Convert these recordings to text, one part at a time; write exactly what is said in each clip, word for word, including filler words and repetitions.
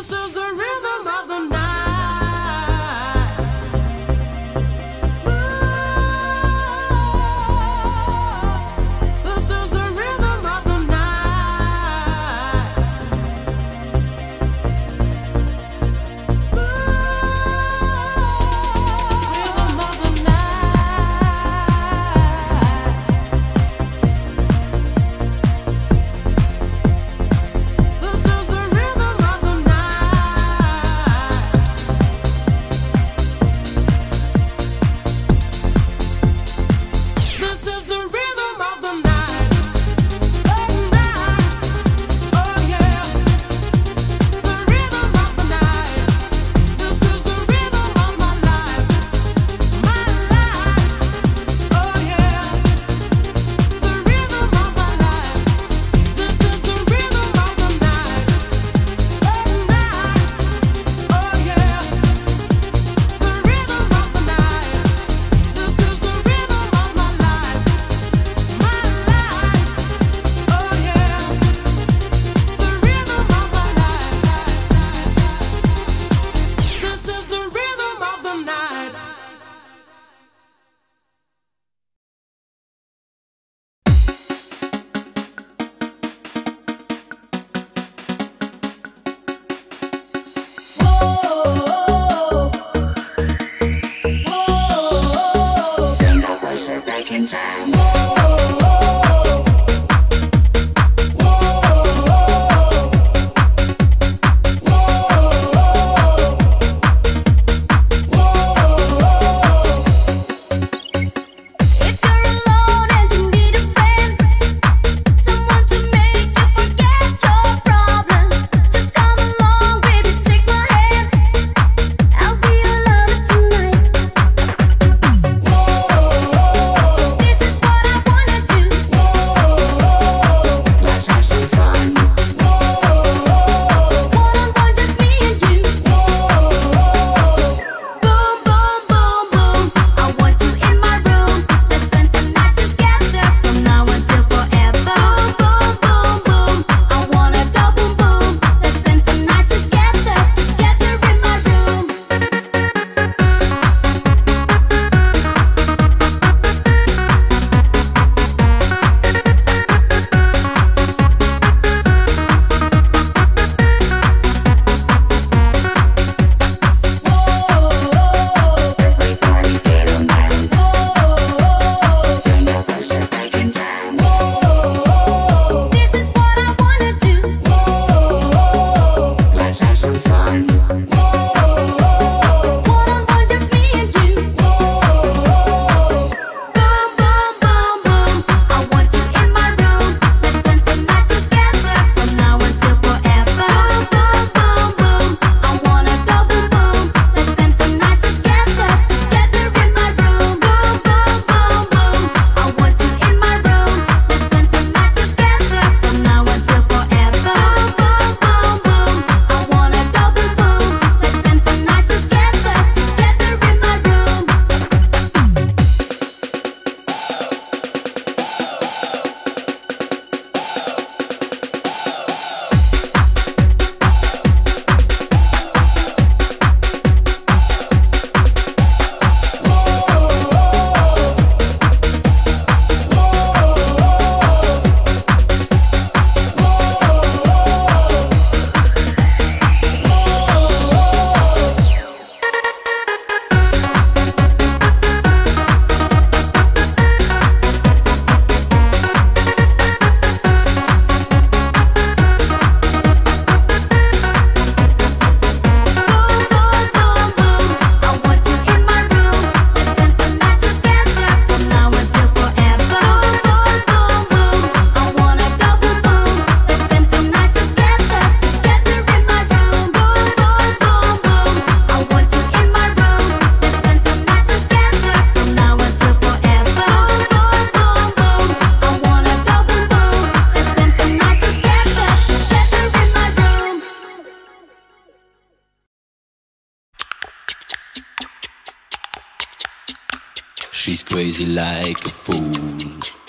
She's crazy like a fool.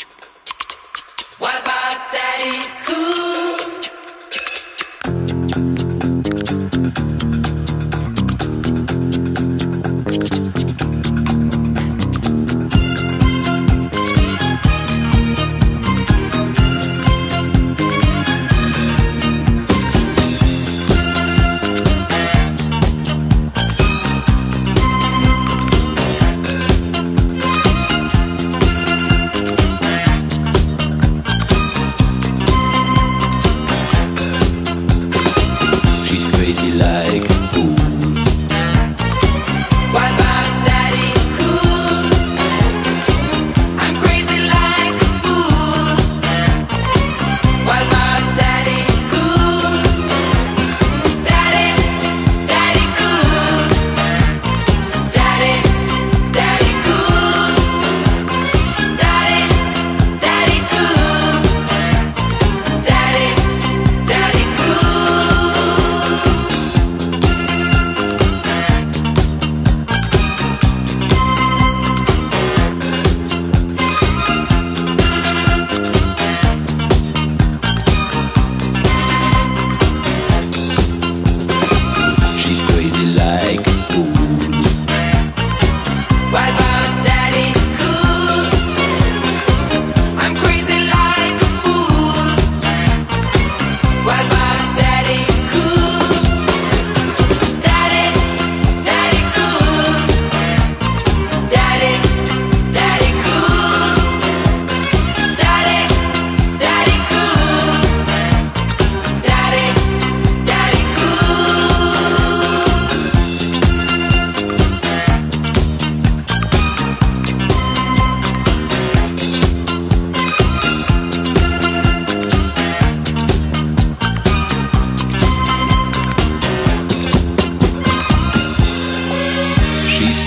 What about Daddy Cool?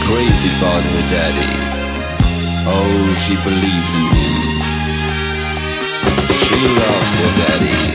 crazy about her daddy. Oh, she believes in him. She loves her daddy.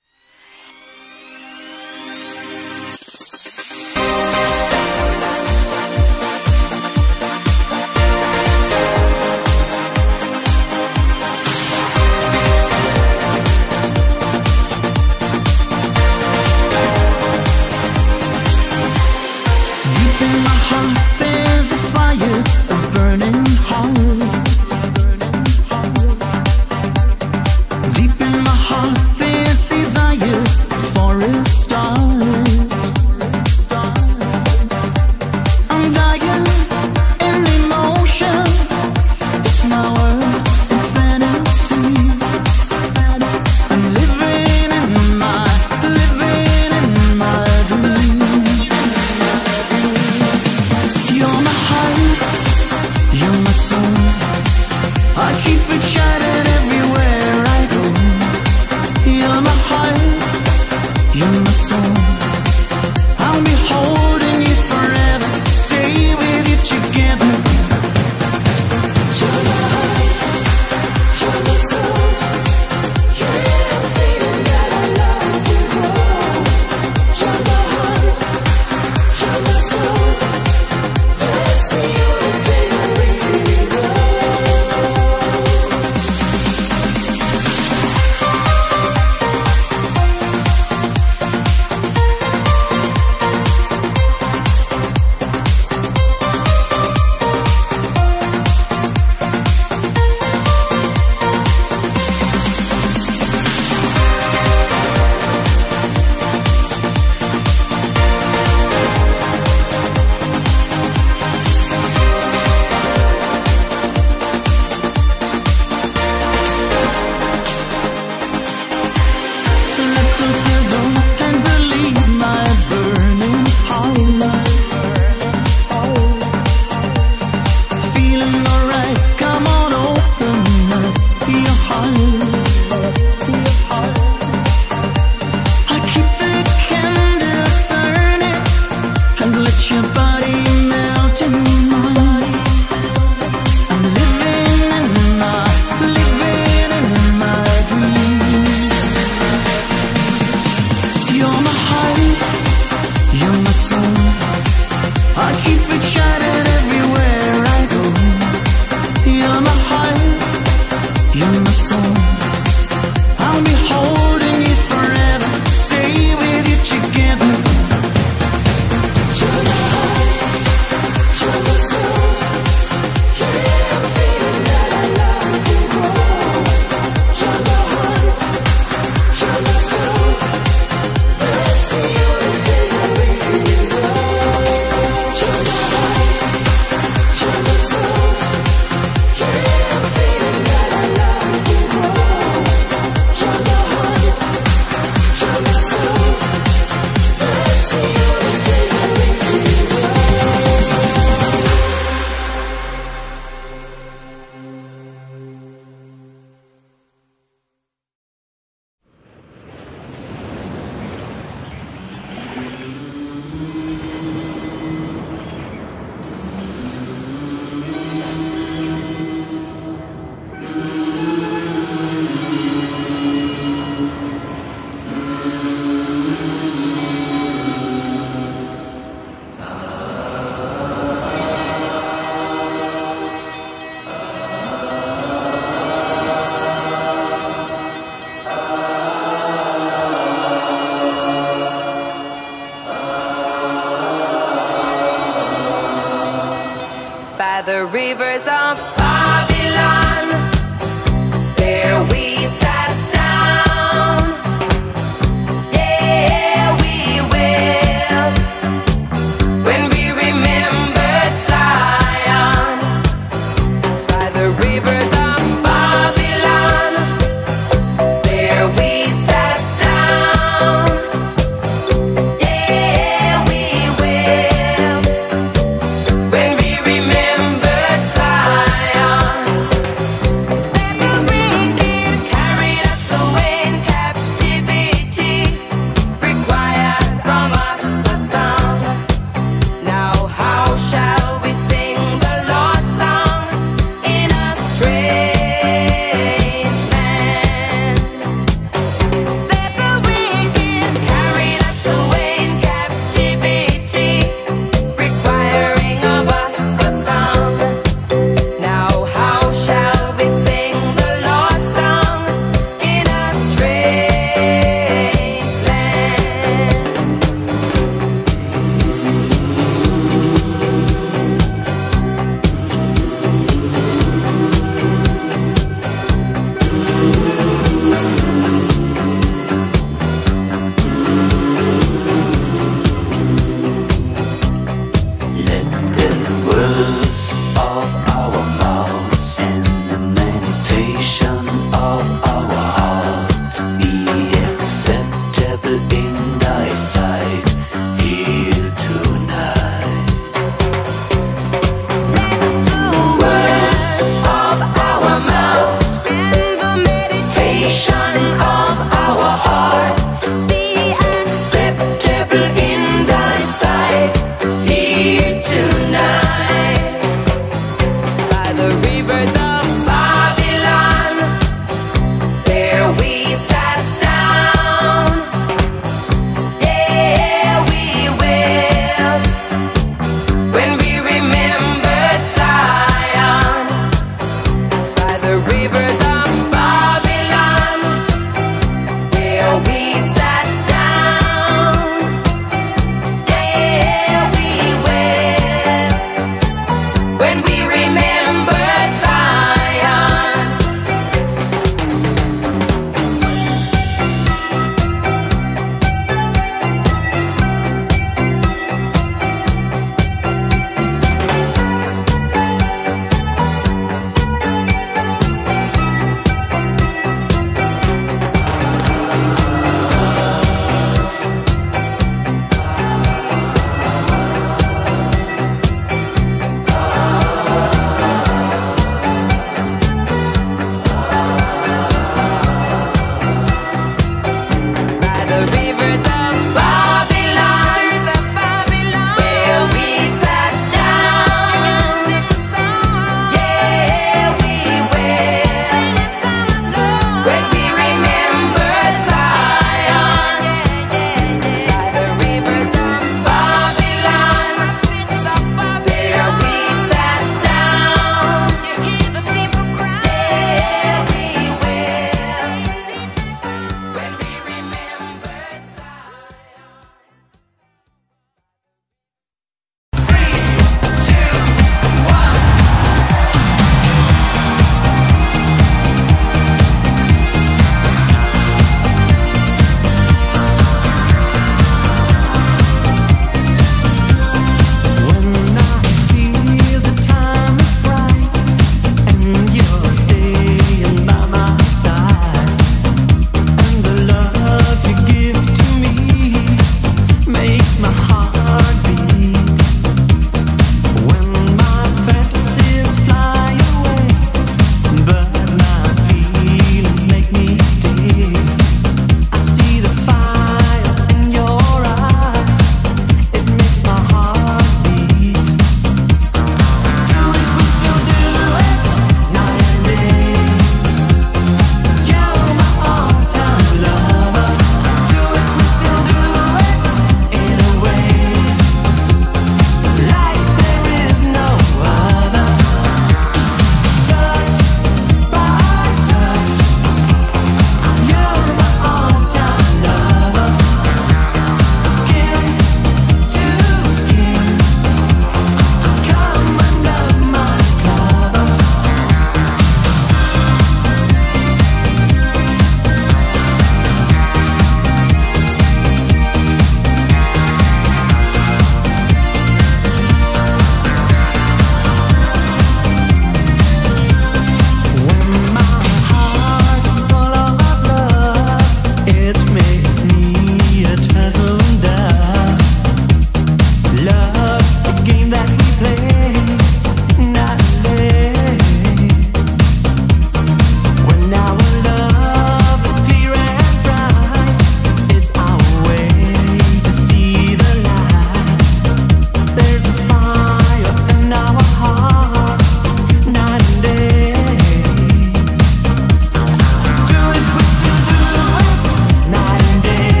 Day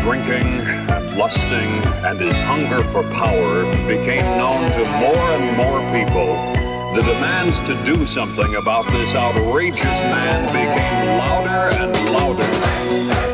drinking, lusting, and his hunger for power became known to more and more people, the demands to do something about this outrageous man became louder and louder.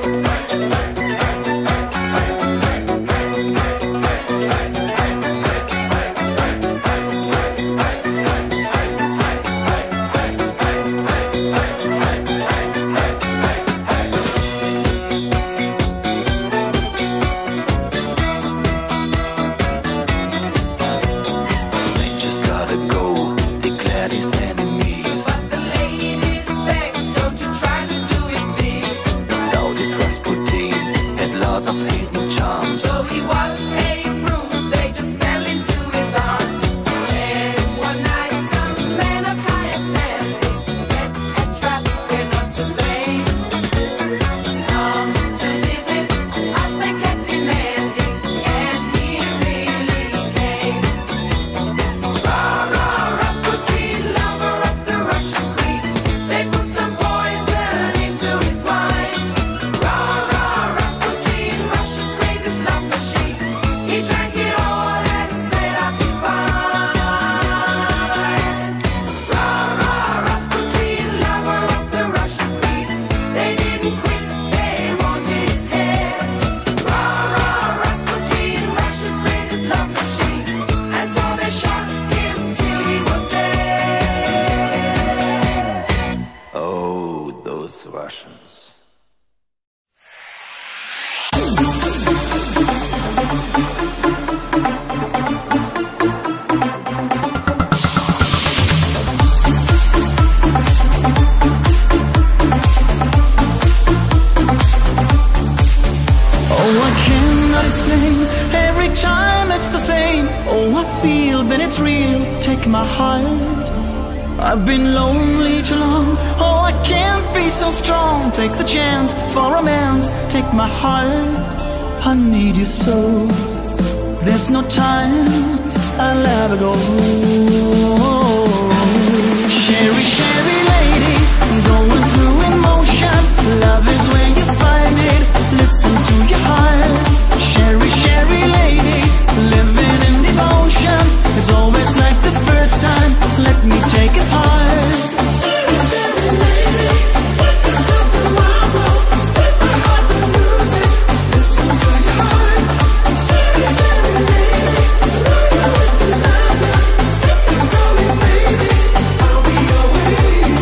I've been lonely too long. Oh, I can't be so strong. Take the chance for romance. Take my heart, I need you so. There's no time, I'll never go. Sherry, Sherry lady, going through emotion. Love is where you find it. Listen to your heart. Sherry, Sherry lady, living in devotion. It's always like the first time. Let me take it hard. Sherry, Sherry lady, what is not tomorrow? Take my heart and lose it. Listen to your heart. Sherry, Sherry lady, love you is to love you. If you tell me, baby, I'll be always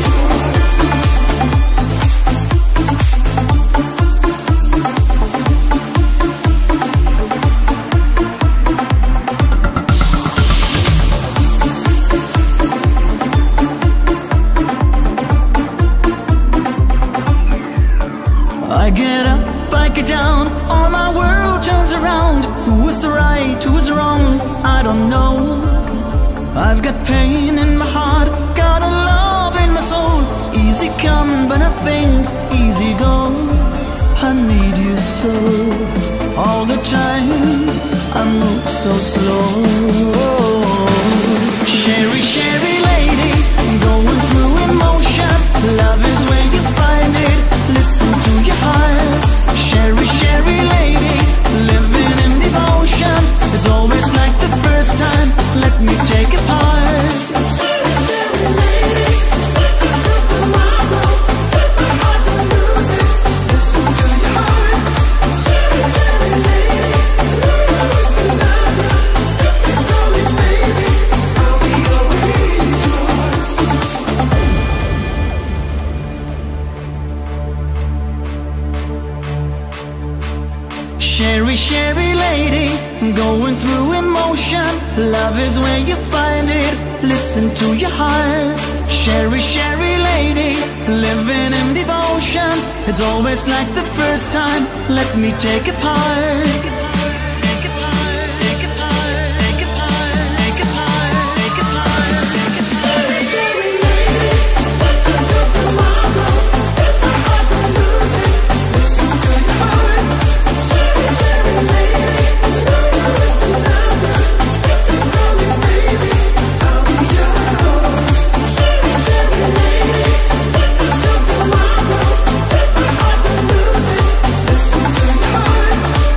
I get up, I get down, all my world turns around. Who is right, who is wrong, I don't know. I've got pain in my heart, got a love in my soul. Easy come, but nothing easy go. I need you so. All the times I move so slow. Sherry, Sherry lady, going through emotion. Love is where you find it. Listen to your heart. Sherry, Sherry lady, living in devotion. It's always like the first time. Let me take it apart. Sherry, Sherry lady, what is not tomorrow? Take my heart and lose it. Listen to your heart. Sherry, Sherry lady, love you is to love you. If you know it, baby, I'll be always yours. Sherry, Sherry lady, going through emotion. Love is where you find it. Listen to your heart. Sherry, Sherry lady, living in devotion. It's always like the first time. Let me take it apart. Listen to your heart.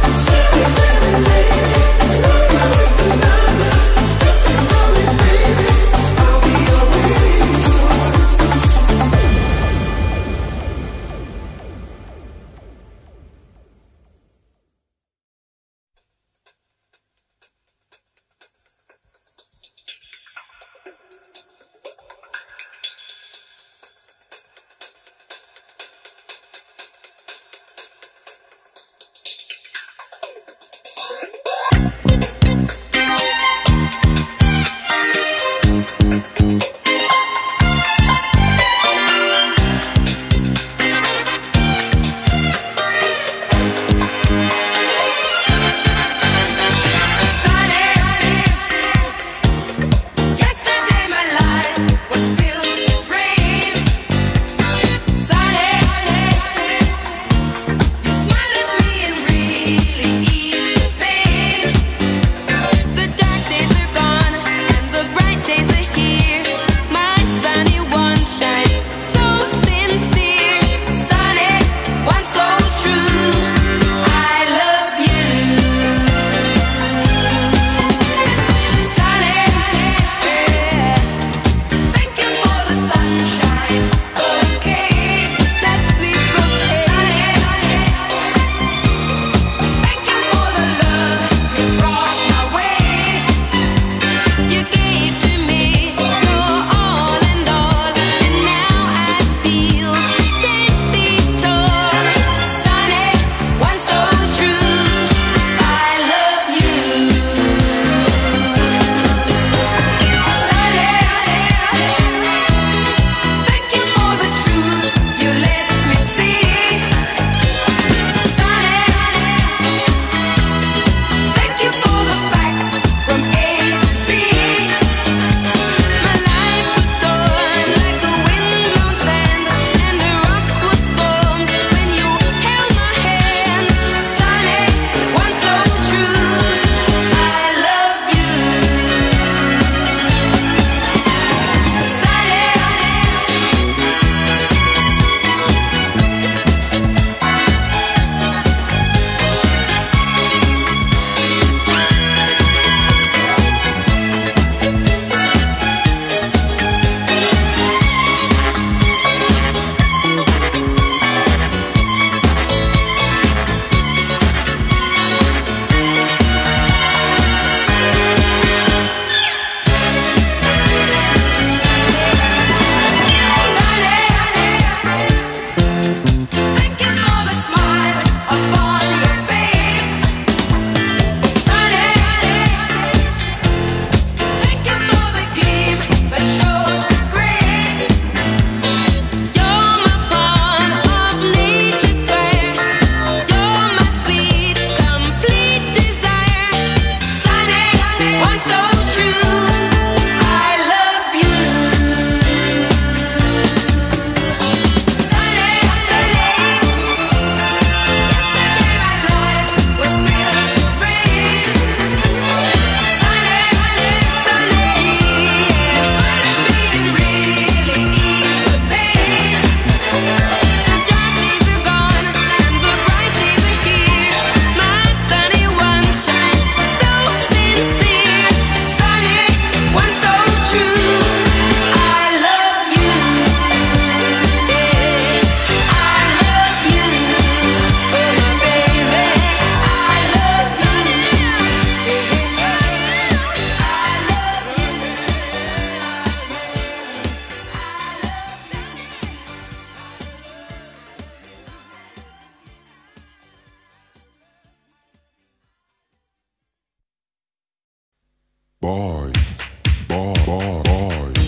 boys, boy, boy, boys.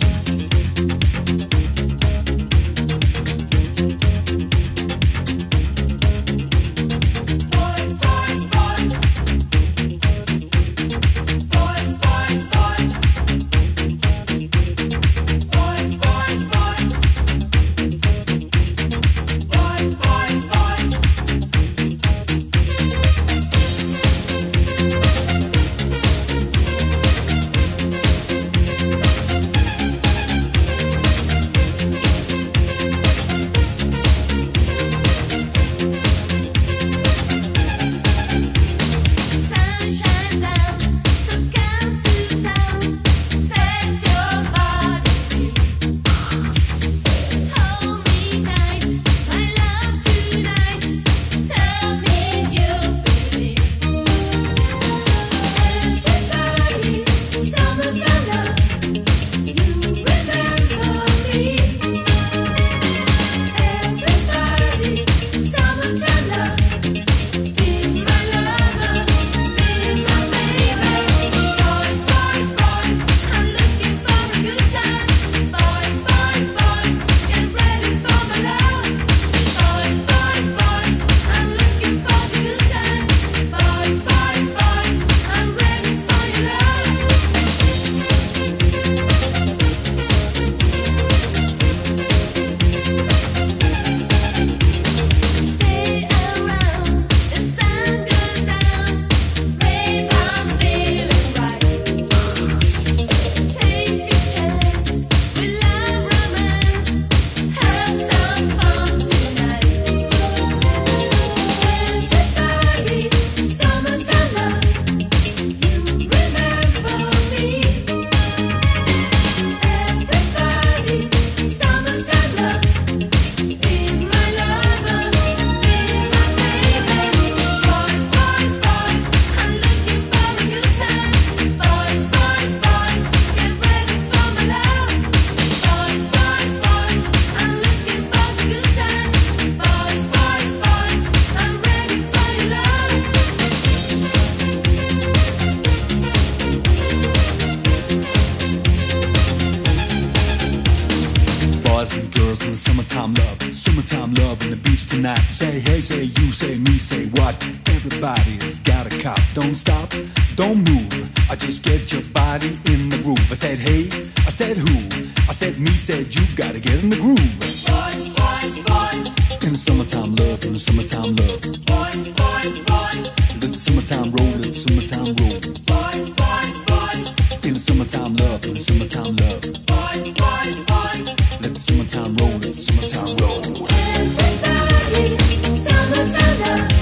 Summertime love, summertime love on the beach tonight. Say hey, say you, say me, say what? Everybody's got a cop. Don't stop, don't move. I just get your body in the groove. I said hey, I said who? I said me, said you. Gotta get in the groove. Boys, boys, boys. In the summertime love, in the summertime love. Boys, boys, boys. Let the summertime roll, let the summertime roll. Boys, boys, boys. In the summertime love, in the summertime love. Boys, boys, boys. Let the summertime roll, let the summertime roll. Everybody, summertime love.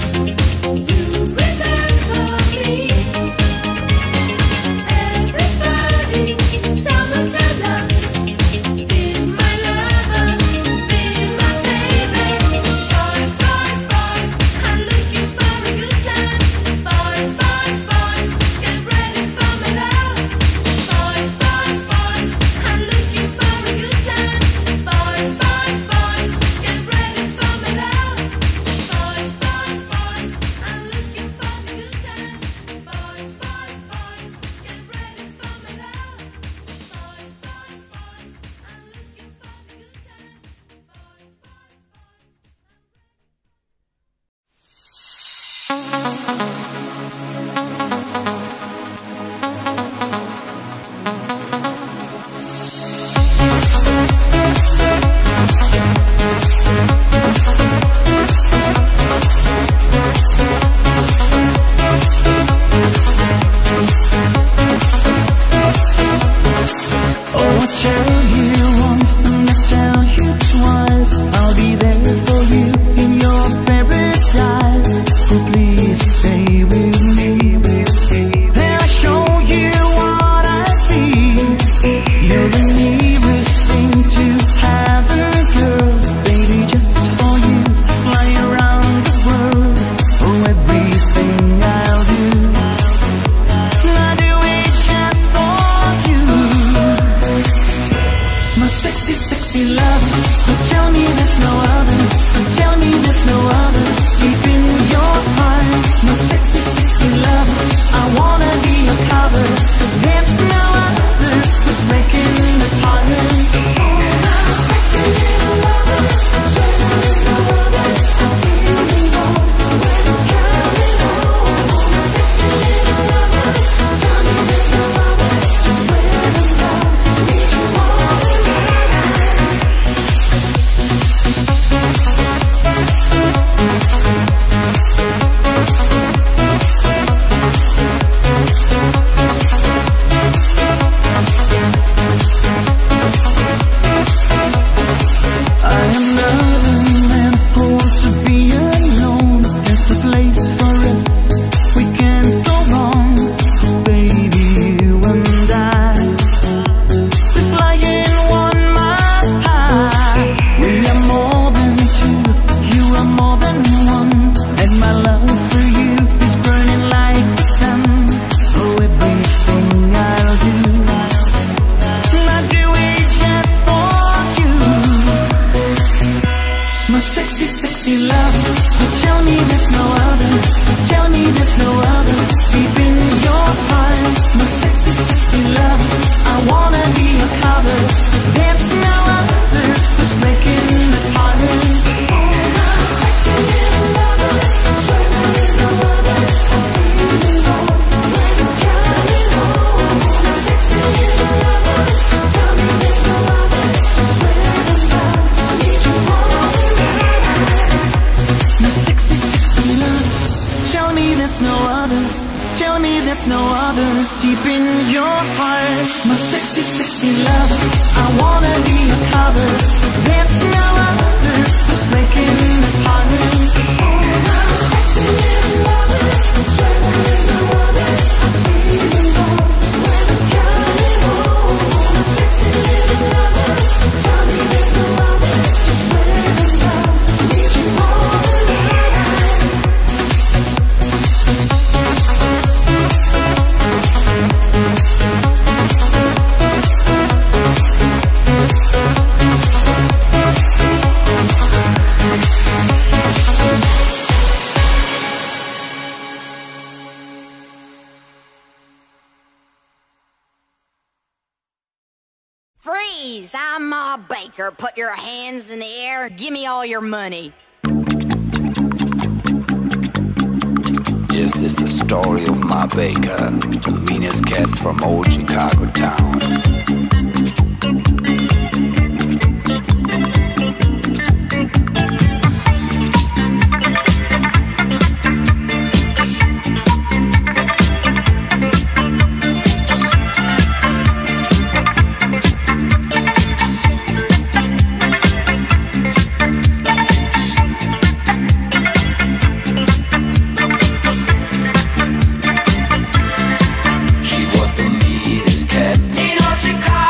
You remember me. Everybody, summertime love. Be my lover, be my baby. Boys, boys, boys. I'm looking for a good time. Boys, boys, boys. Get ready for my love. Boys, boys, boys. I'm looking for a good time. Boys, boys, boys, get ready for my love. Boys, boys, boys, I'm looking for a good time. Boys, boys, boys, get ready for my love. Boys, boys, boys, I'm looking for a good time. Boys, Oh, I tell you once and I tell you twice, I'll be there for you in your paradise. Oh, please stay with me. And I'll show you what I feel. You're the nearest thing to heaven, girl. Baby, just for you, I fly around the world. Oh, everything I'll do, I'll do it just for you. My sexy, sexy love. Oh, tell me there's no other. Oh, tell me there's no other. Deep in your heart, my sexy, sexy love. I wanna be a cover. There's no other who's breaking the pattern. Sexy little lover, swear there is no other. I'm feeling low when I'm counting home. Sexy little lover, tell me there's no other. Just wear them down, need you all I am not a man who wants to be alone. There's a place for us, we can't go wrong. Baby, you and I, we're flying one mile high. We are more than two, you are more than one. And my love for you is burning like the sun. Oh, everything I'll do, I'll do it just for you. My sexy, sexy love, tell me there's no other. Tell me there's no other deep in your heart. My sexy, sexy love, I wanna be a cover. There's no other who's breaking the pattern. Sexy little lover, swear there is no other. I'm feeling low when I'm counting home. Sexy little lover, tell me there's no other. Just wear them down, need you all tonight. My sexy, sexy love, tell me there's no other. Tell me there's no other deep in your heart. My sexy, sexy love, I wanna be a cover. There's no other who's breaking the pattern. Sexy little lover, swear there is no other. I'm feeling low when I'm counting home. Sexy little lover, tell me there's no other. Just wear them down, need you all tonight. Freeze! I'm Ma Baker. Put your hands in the air and give me all your money. This is the story of Ma Baker, the meanest cat from old Chicago town. Chicago.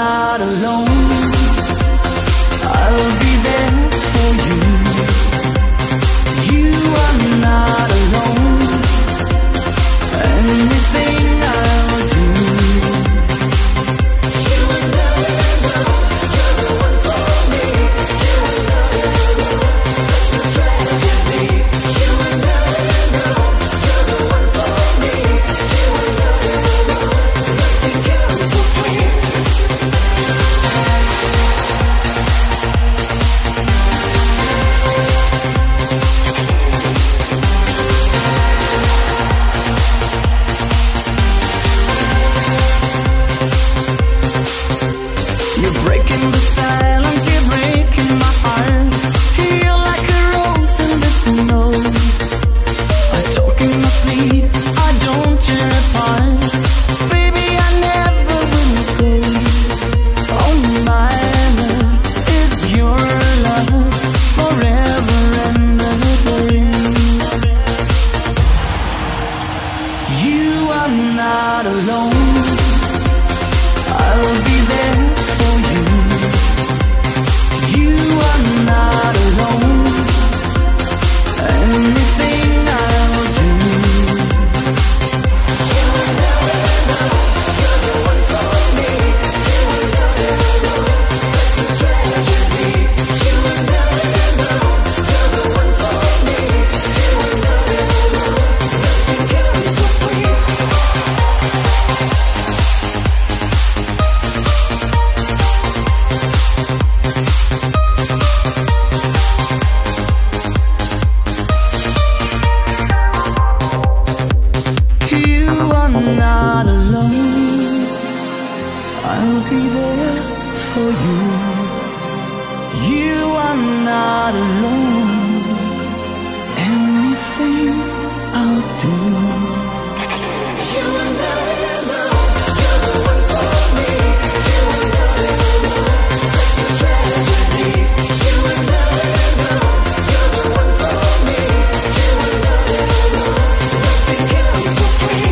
not alone. I'll be there for you. You are not alone. Anything I'll do. You are not alone. You're the one for me. You are not alone. That's the tragedy. You are not alone. You're the one for me. You are not alone. Nothing counts for free. You're breaking the silence, you're breaking my heart. You're like a rose in the snow. I talk in my sleep, I don't tear apart. Baby, I never will go. Oh, my love is your love forever and ever. You are not alone. I'll be there for you. You are not alone. Anything I'll do. You are not alone. You're the one for me. You are not alone. That's the tragedy. You are not alone. You're the one for me. You are not alone. Nothing counts for free. You are not alone. I'll be there for you. You are not alone. Anything I'll do. You are not alone. You're the one for me. You are not alone. That's the tragedy. You are not alone. You're the one for me. You are not alone. Nothing counts for free.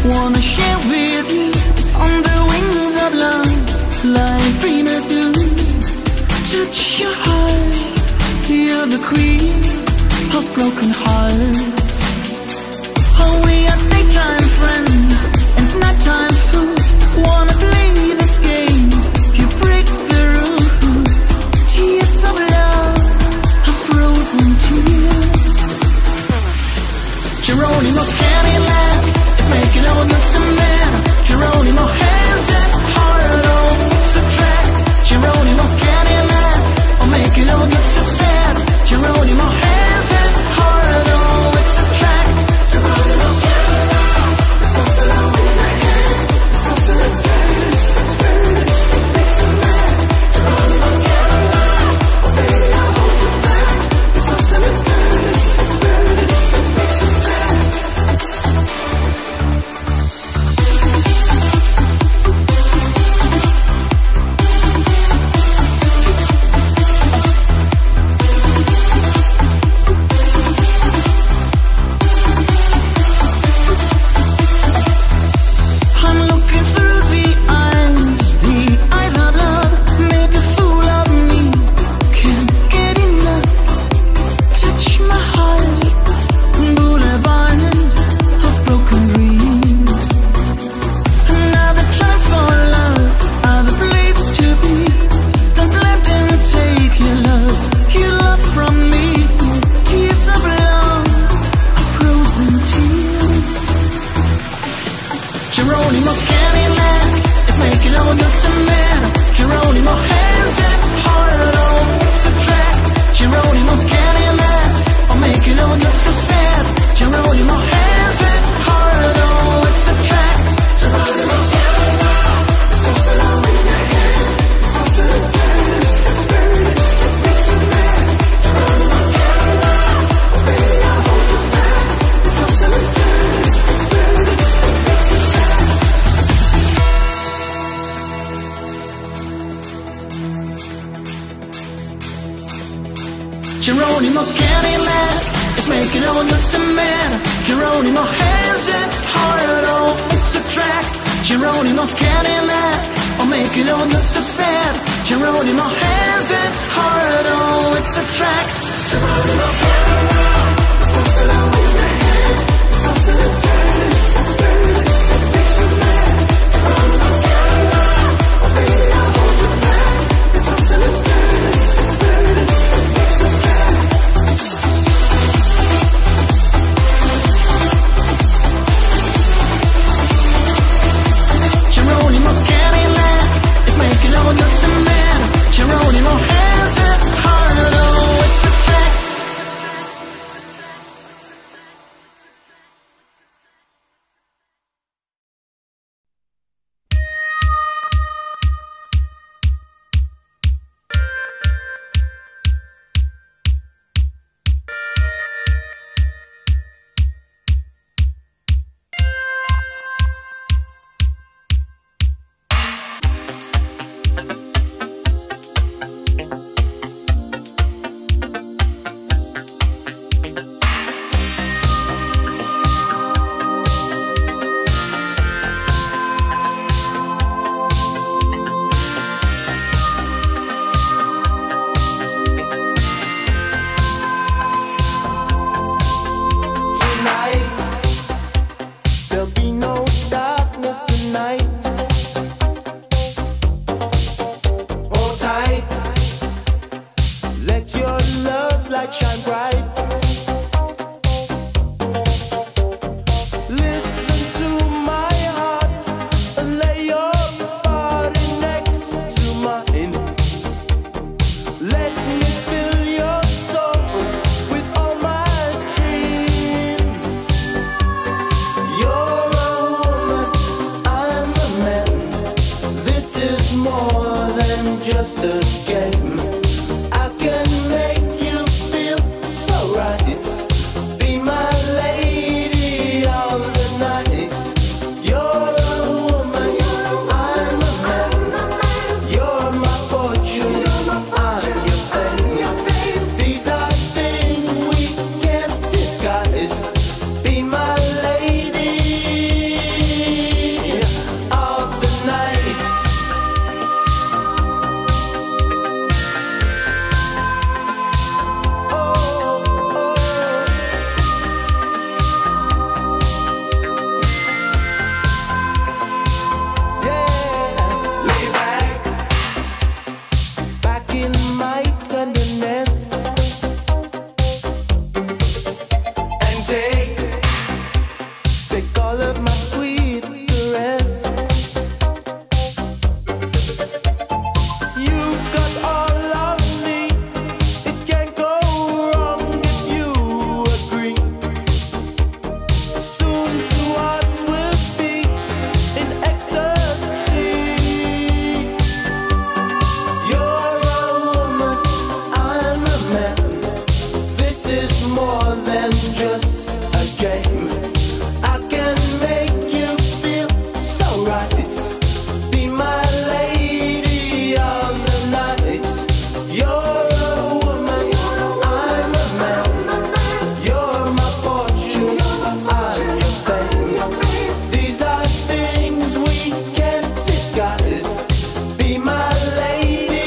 wanna share with you on the wings of love, like dreamers do. Touch your heart, you're the queen of broken hearts. Oh, we are daytime friends and nighttime fools. Wanna play this game, you break the rules. Tears of love, of frozen tears. Geronimo's Candyland is making our guts to man. Geronimo has it hard on subtract. Geronimo's Candyland, or making our guts to sad. Geronimo has it hard on subtract. Geronimo's Candyland, it's also the way I am. It's also the day, it's buried, it makes you mad. Geronimo's Candyland, or baby I'll hold you back. It's also the day, it's buried, it makes you sad. I'm looking through the eyes, the eyes of love, make a fool of me. Can't get enough. Touch my heart, boulevard of broken dreams. Another time for love, other place to be. Don't let them take your love, your love from me. Tears of love, of frozen tears. Geronimo's Candyland is making our guts to man. Geronimo has it hard on subtract. Geronimo's Candyland, or making our guts to sad. Geronimo has it hard on subtract. Geronimo's Candyland, it's also the way I am. It's also the day, it's buried, it makes you mad. Geronimo's Candyland, or baby I'll hold you back. It's also the day, it's buried, it makes you sad. Geronimo's Candyland is making our guts to man. Geronimo has it hard on subtract. Geronimo's Candyland, or making our guts to sad. Geronimo has it hard on subtract. Geronimo's Candyland, it's also the way I am. It's also the day, it's buried, it makes you mad. Geronimo's Candyland, or baby I'll hold you back. It's also the day, it's buried, it makes you sad. Geronimo's Candyland is making our guts to man. Geronimo has it hard on subtract. just a game. I can make you feel so right. Be my lady of the night. You're a woman, I'm a man. You're my fortune, I'm your fame. These are things we can't disguise. Be my lady. my sweet caress. You've got all of me. It can't go wrong if you agree. Soon two hearts will beat in ecstasy. You're a woman, I'm a man. This is more than just a game. I can make you feel so right. Be my lady of the night. You're a woman, I'm a man. You're my fortune, I'm your fame. These are things we can't disguise. Be my lady.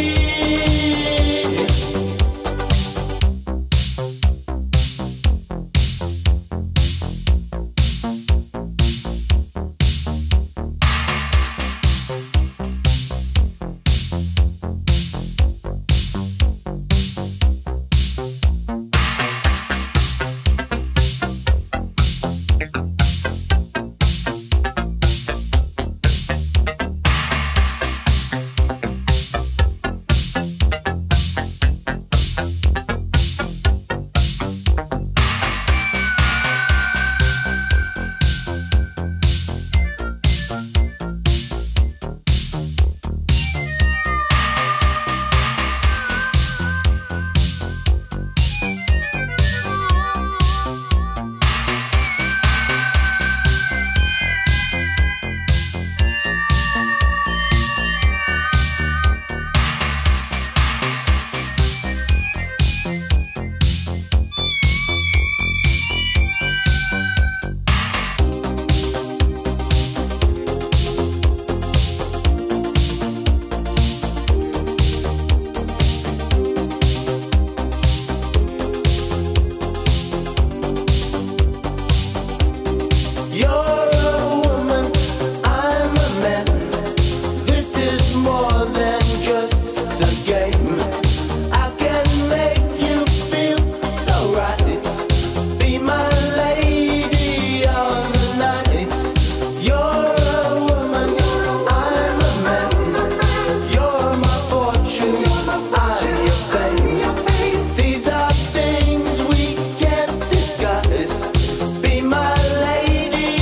You're a woman, I'm a man. This is more than just a game. I can make you feel so right. Be my lady of the night. You're a woman, I'm a man. You're my fortune, I'm your fame. These are things we can't disguise. Be my lady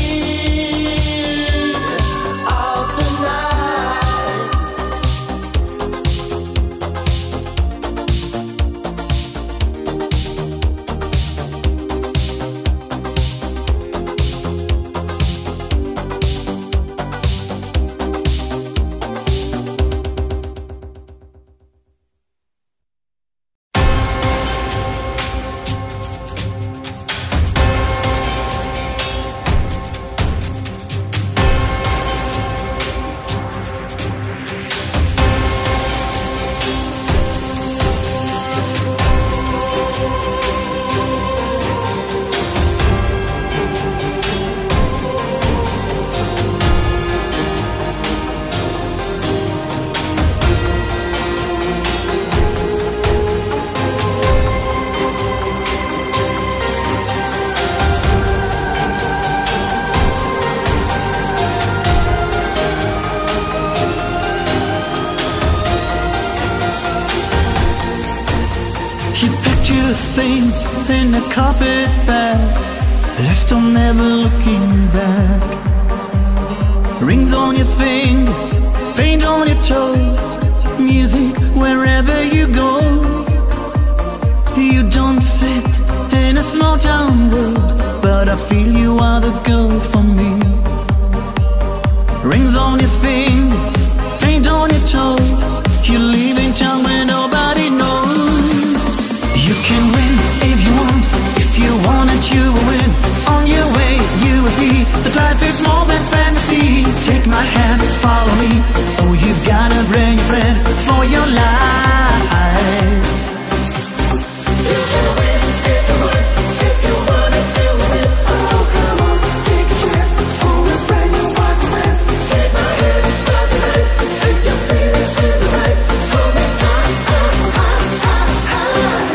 of the night. You packed your things in a carpet bag, left on never looking back. Rings on your fingers, paint on your toes, music wherever you go. You don't fit in a small town world, but I feel you are the girl for me. Rings on your fingers, paint on your toes, you're leaving town where nobody knows. You can win if you want, if you want it you will win. On your way you will see that life is more than fantasy. Take my hand, follow me, oh you've got to bring a friend for your life. You can win if you want, if you want it you will win. Oh come on, take a chance, on a brand new white romance. Take my hand, follow me, take your feelings to the right. Hold me tight, high, high, high, high.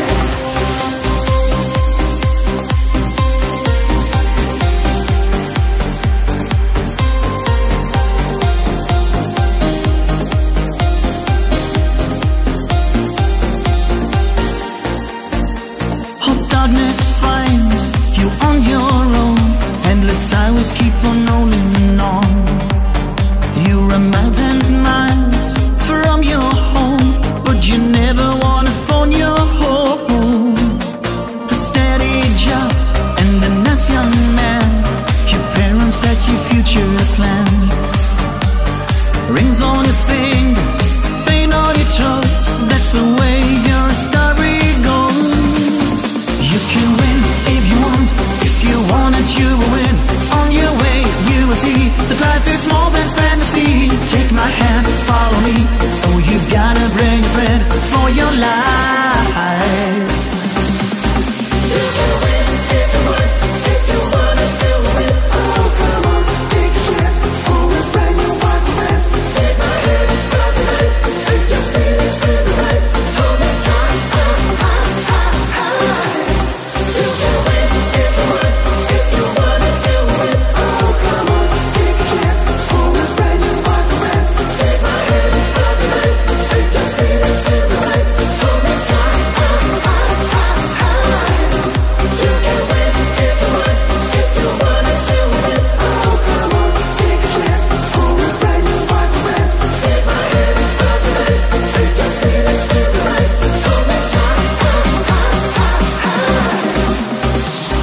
going on. You're a mountain miles from your home, but you never wanna phone your home. A steady job and a nice young man, your parents had your future planned. Rings on your finger, paint on your toes, that's the way your story goes. You can win if you want, if you want it you will win. On your way you will see that life is more than fantasy. Take my hand, follow me, oh you've gotta bring a friend for your life. You can win if you want, if you want it you will win. Oh come on, take a chance, hold a brand new one friends. Take my hand, follow me, take your feelings to the right. Hold me tight, high, high, high, high. You can win if you want, if you want it you will win. Oh come on, take a chance, hold a brand new one friends. Take my hand, follow me, take your feelings to the right. Hold me tight, high, high, high, high. You can win if you want, if you want it you will win. Oh come on, take a chance, hold a brand new one friends. Take my hand, follow me, take your feelings to the right. Hold me tight, high, high, high, high.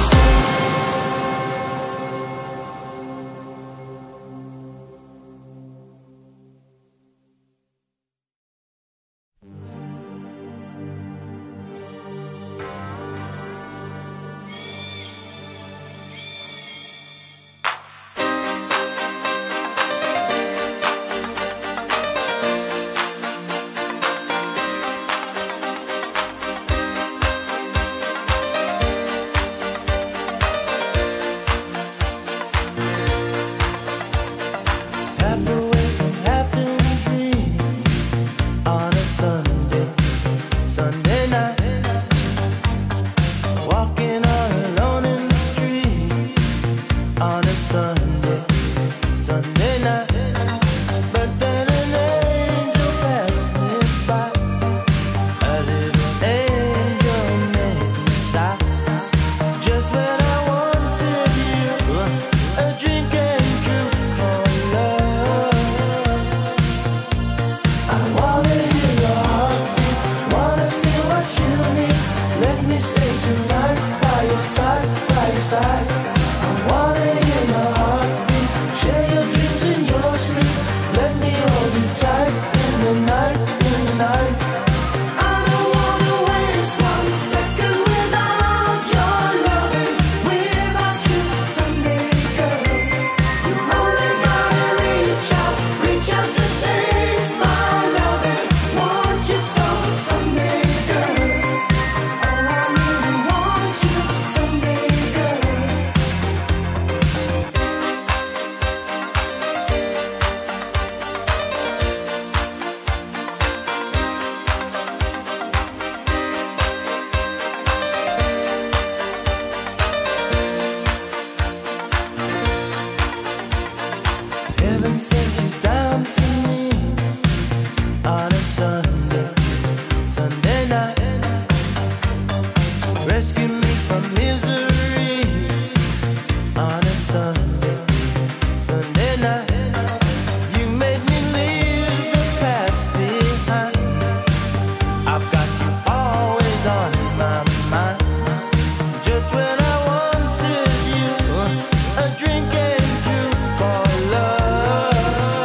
Half awake and half in dreams on a Sunday, Sunday night. Walking all alone in the street on a Sunday, Sunday night. But then an angel passed me by, a little angel made me sigh. Just when I wanted you, a drink and true called love. I wanna hear your heartbeat, wanna feel what you need. Let me stay tonight by your side, by your side. I wanna hear your heartbeat, share your dreams in your sleep. Let me hold you tight in the night, in the night. I don't wanna waste one second without your loving, without you, Sunday girl. You only gotta reach out, reach out to taste my loving. Want you so, Sunday girl. Oh, I really want you, Sunday girl. Heaven sent you down to me on a Sunday, Sunday night. Rescue me from misery on a Sunday, Sunday night. You made me leave the past behind. I've got you always on my mind. Just when I wanted you, a drink and true called love.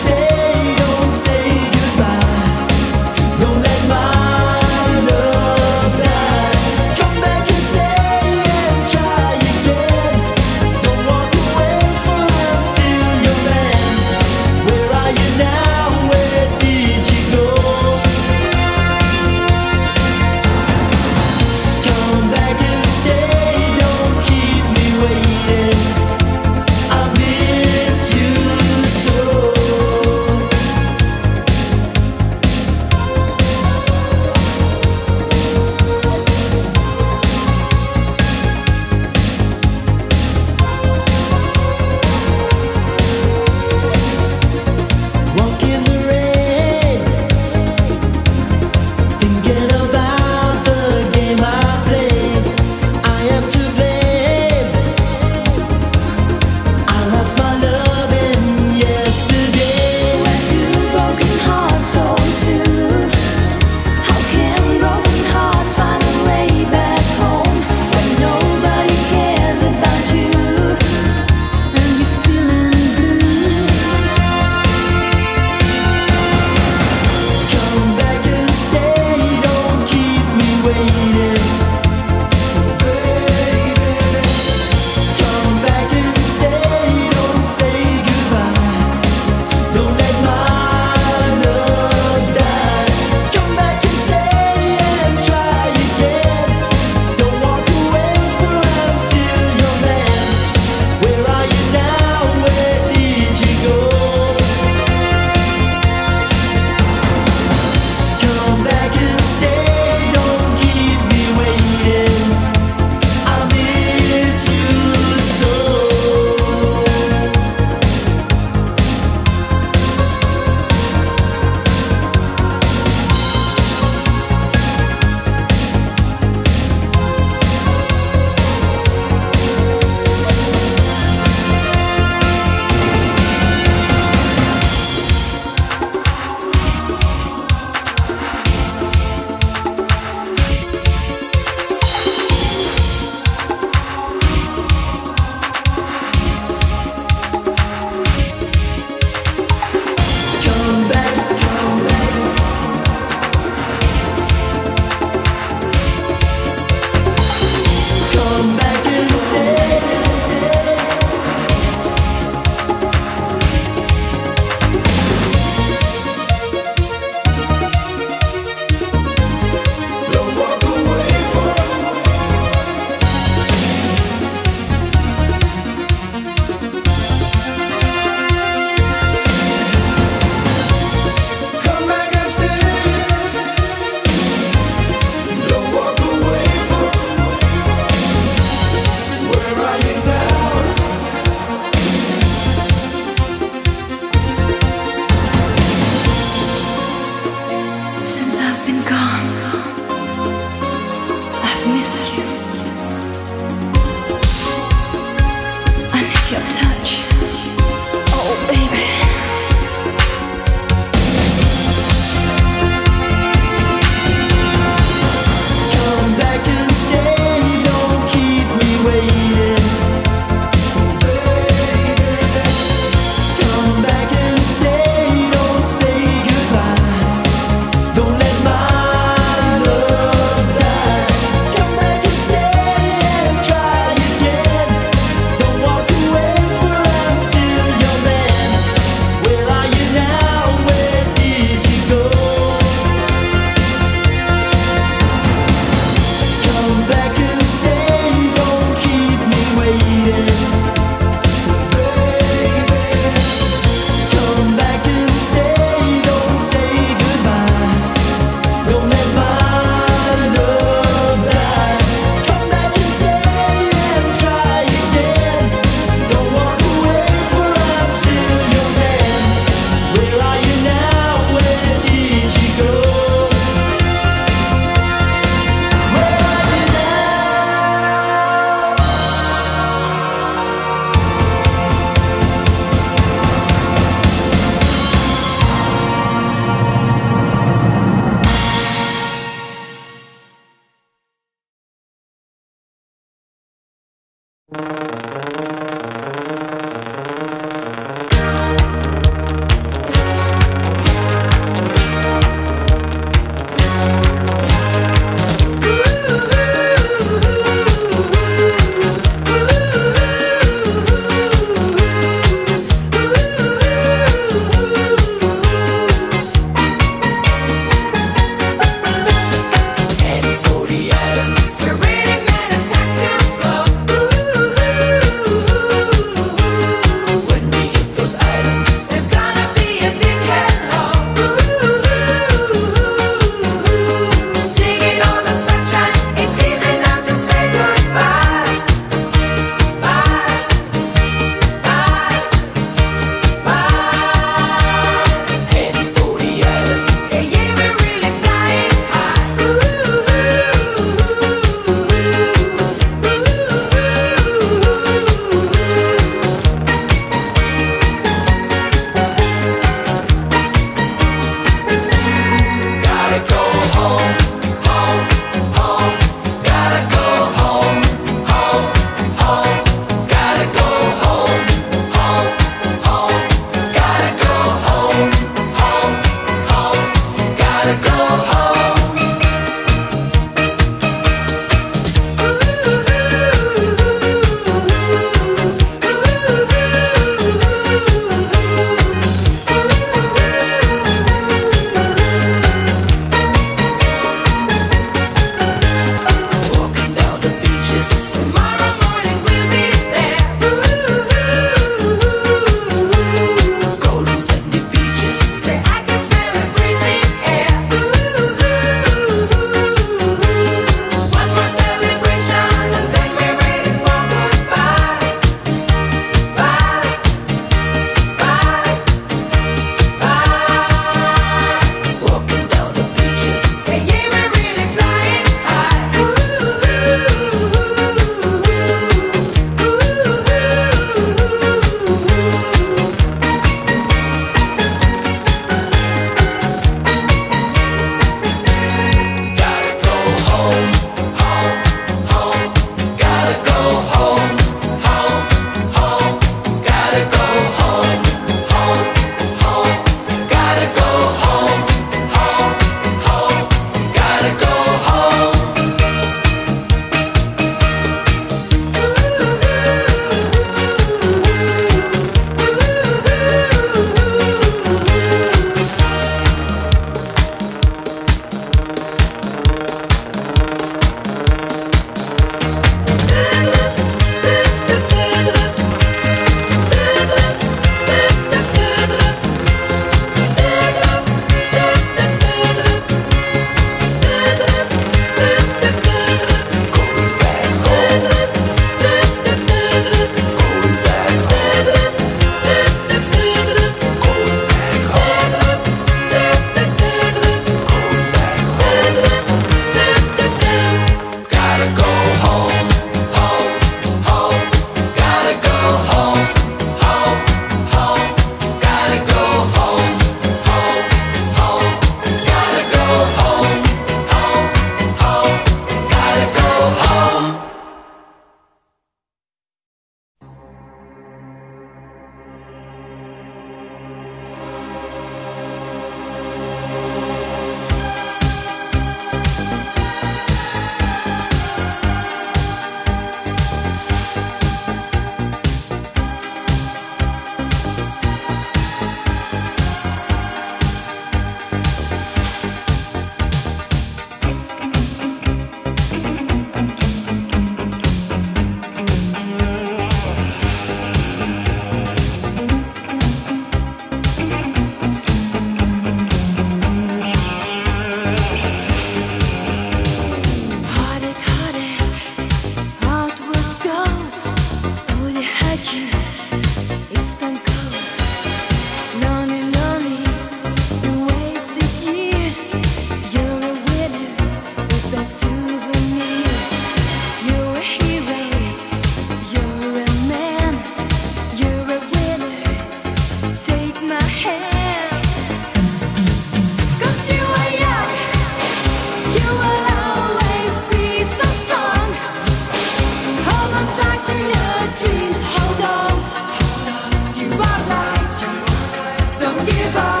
give up.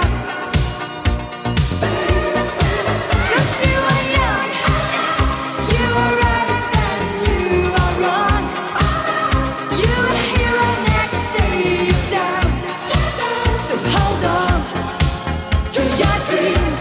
'Cause you are young, you are right and you are wrong. You are here next day you're down. So hold on to your dreams.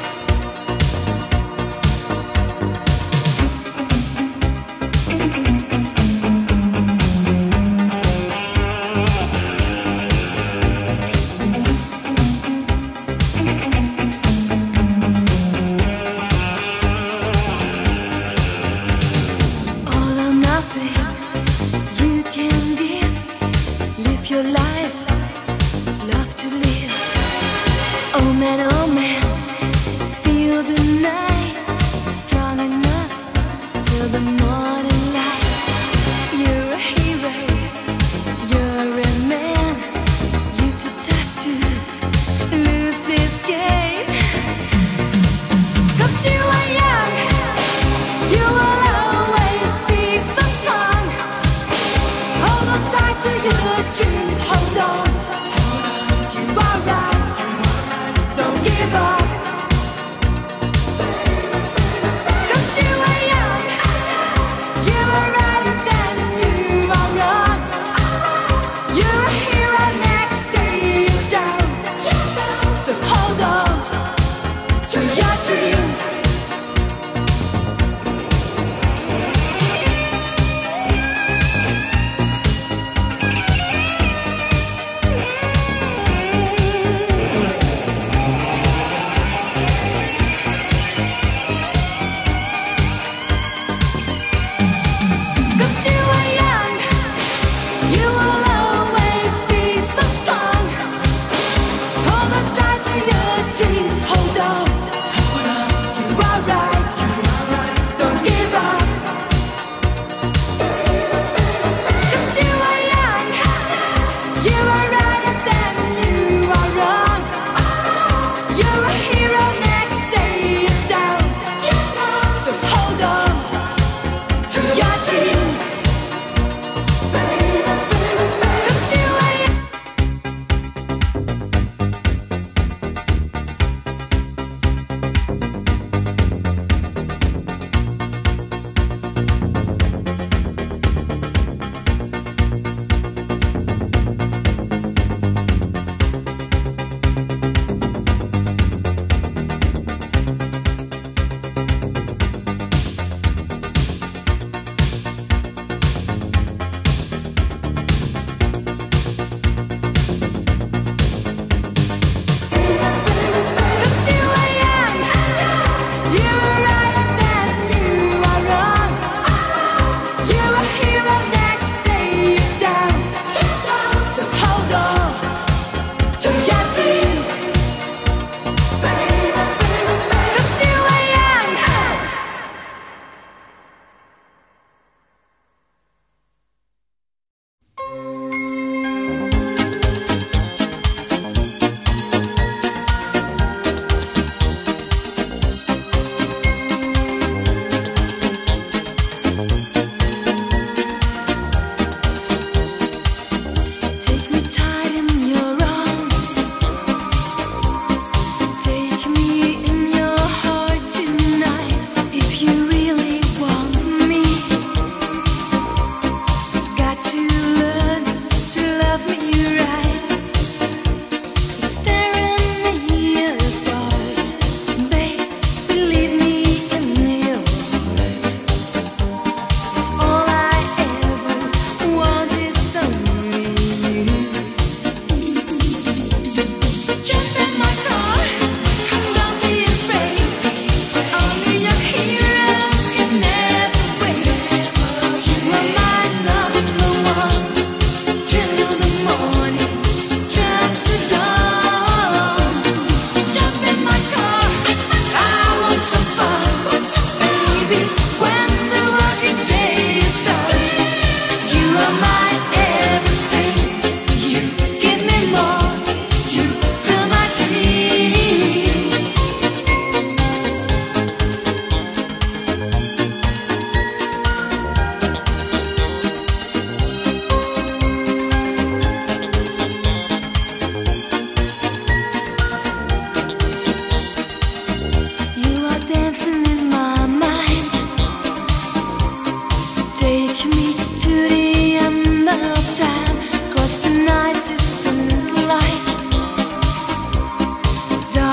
All or nothing you can give. Live your life, love to live. Oh man, oh man, feel the night strong enough till the morning light. You're a hero, you're a man. You too tough to lose this game. 'Cause you are young, you will always be so strong. Hold on tight to your dreams, hold on. You are right, don't give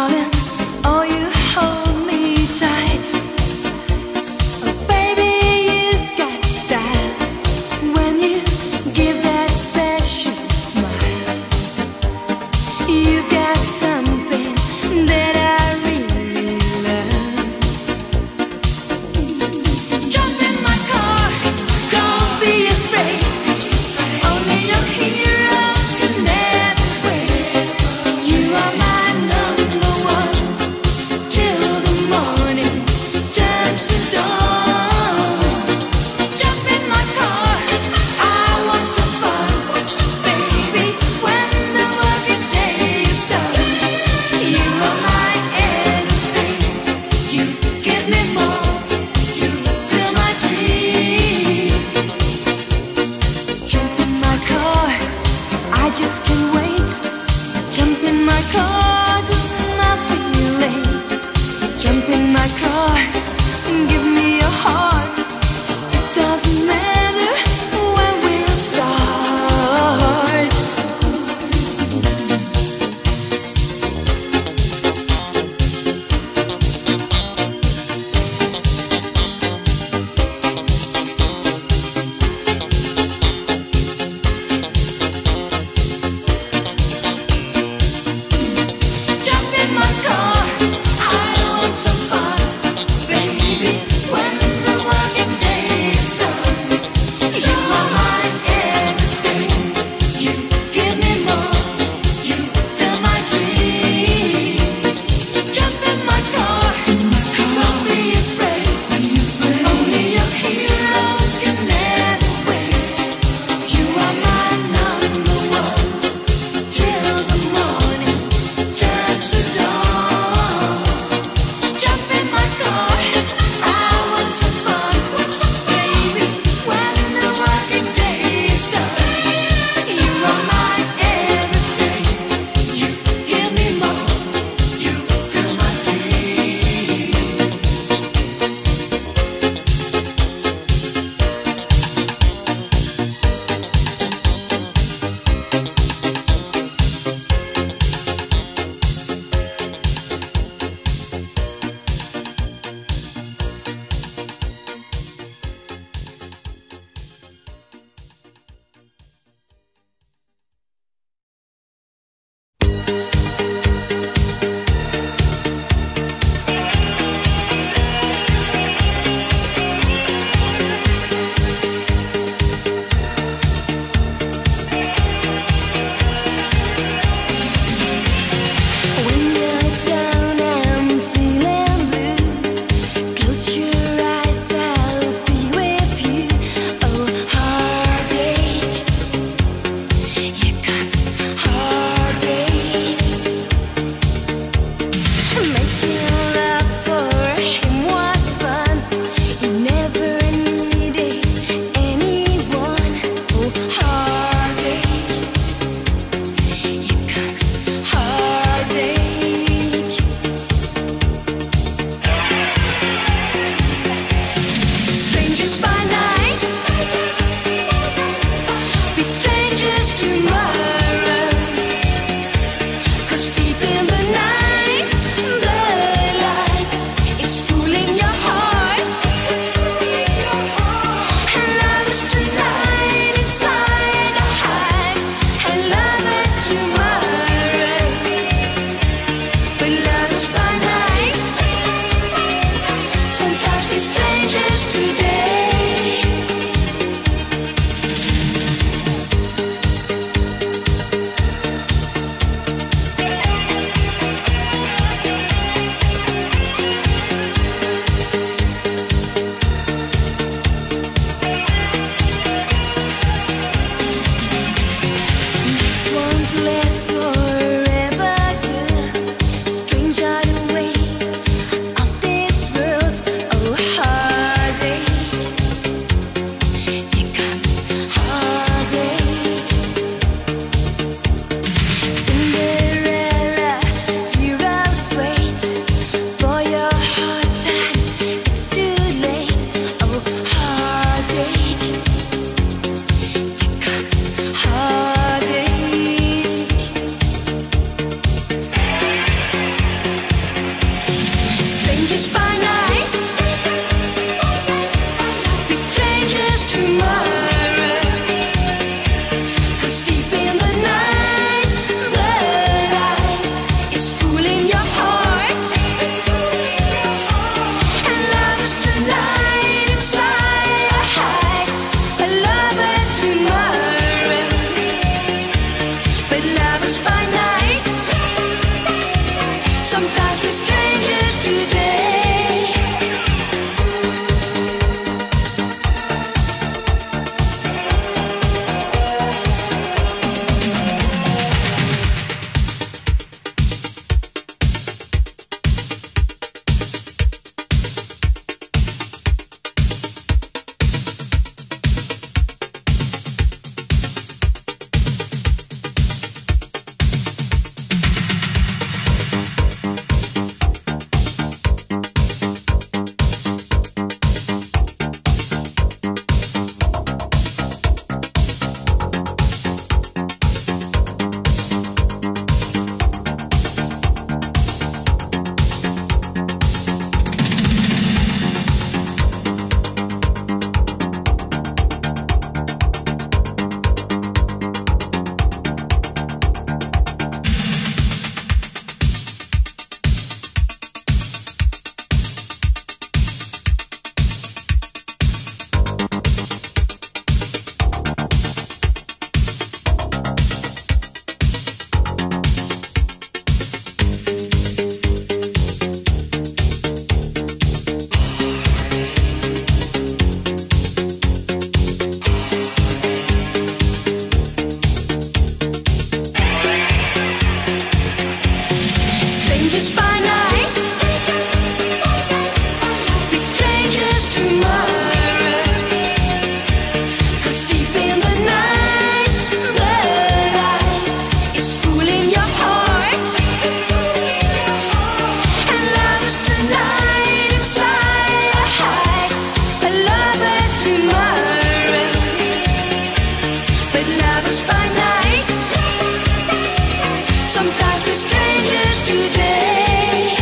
darling, oh you hold me tight. Oh baby, you've got style when you give that special smile. You've got something that I really love. Jump in my car, don't be afraid. Only your heroes can never wait. You are my number one till the morning turns to dawn. Jump in my car, I want some fun, baby. When the working day is done, you are my everything. You give me more, you fill my dreams. Jump in my car, I just can't wait. Jump in my car. strangers by night, be strangers tomorrow. 'Cause deep in the night, the light is fooling your heart. And lovers tonight inside a height, a lover tomorrow. But lovers by night, sometimes we're strangers today.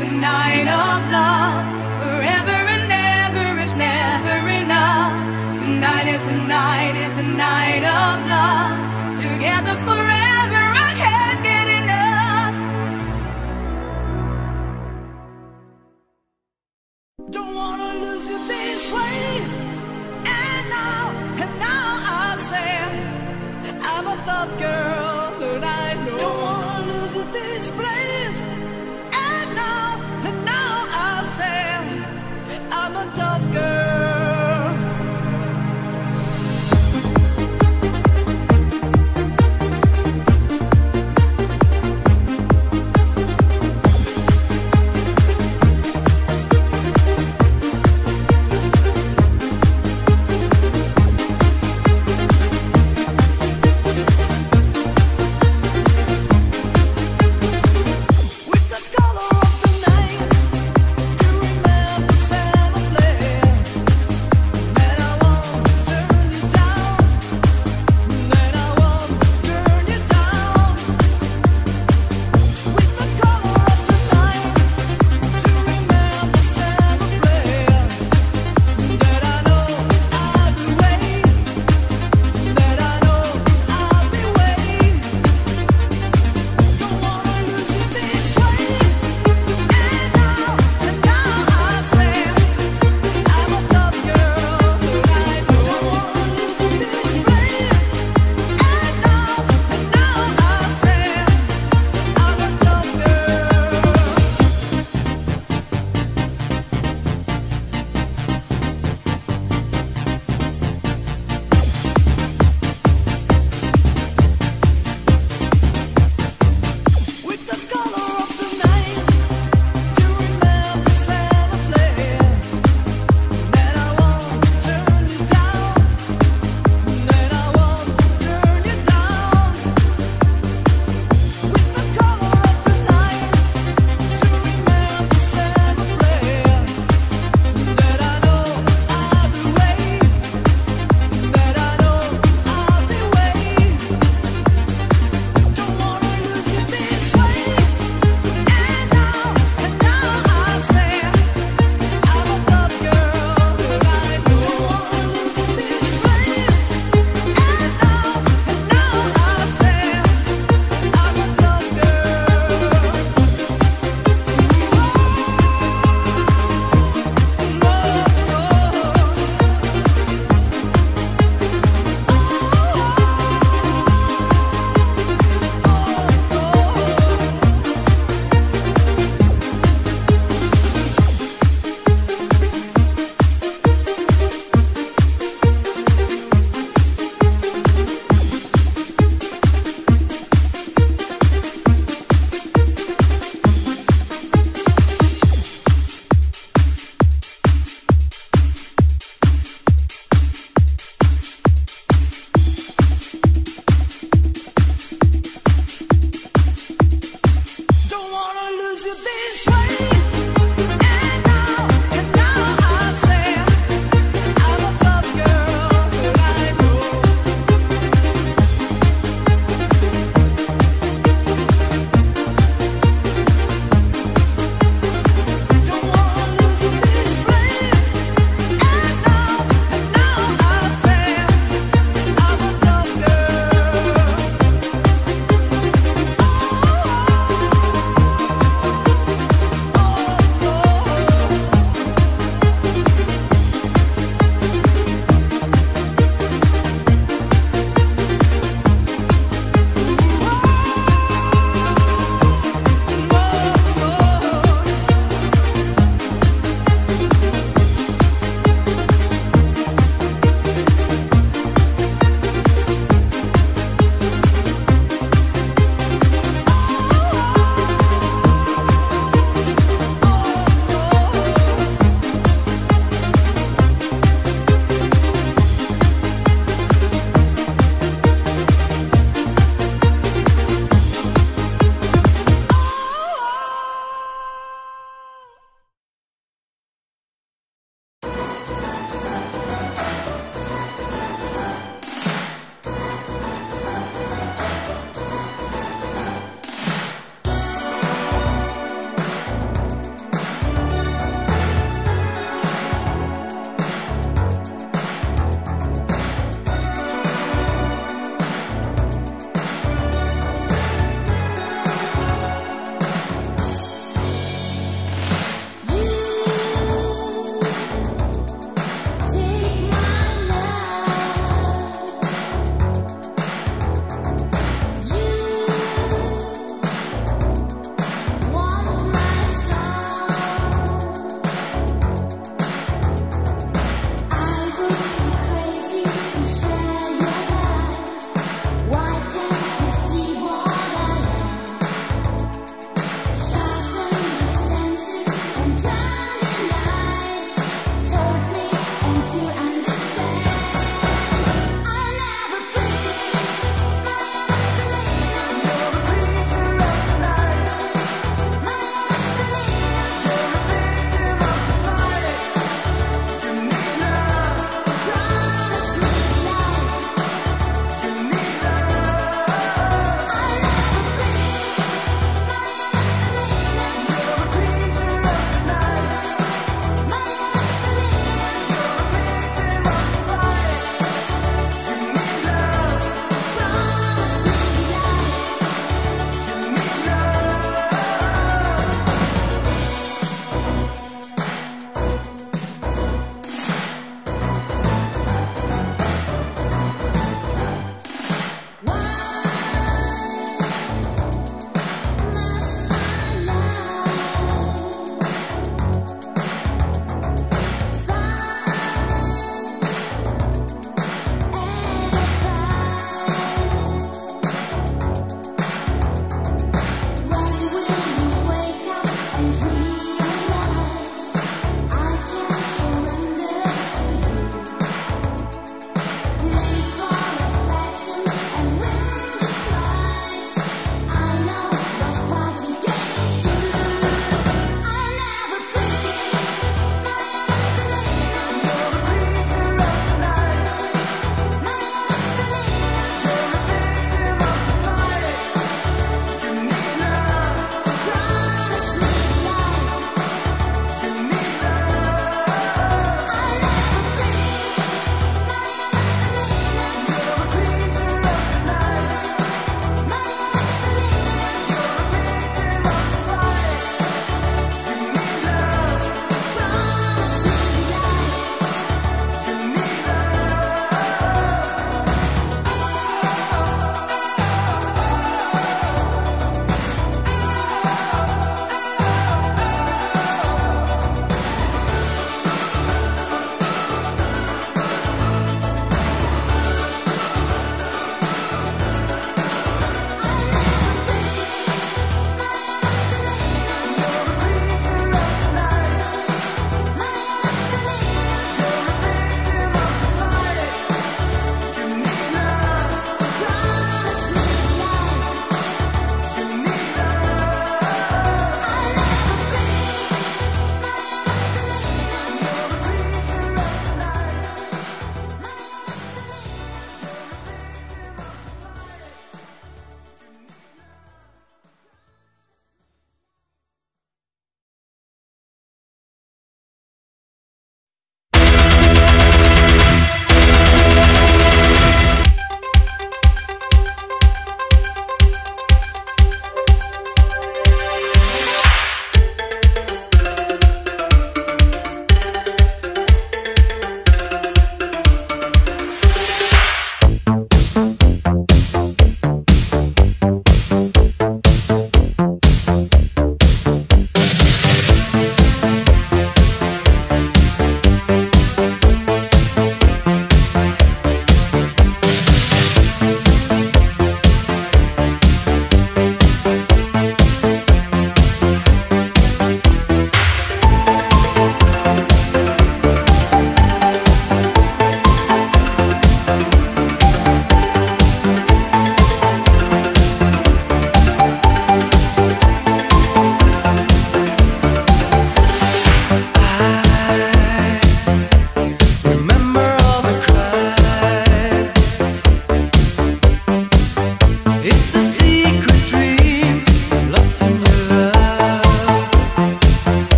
a night of love. Forever and ever is never enough. Tonight is a night, is a night of love. Together forever, I can't get enough. Don't wanna lose you this way. And now, and now I say I'm a tough girl, and I know. Don't wanna lose you this place. And now, and now I say I'm a tough girl.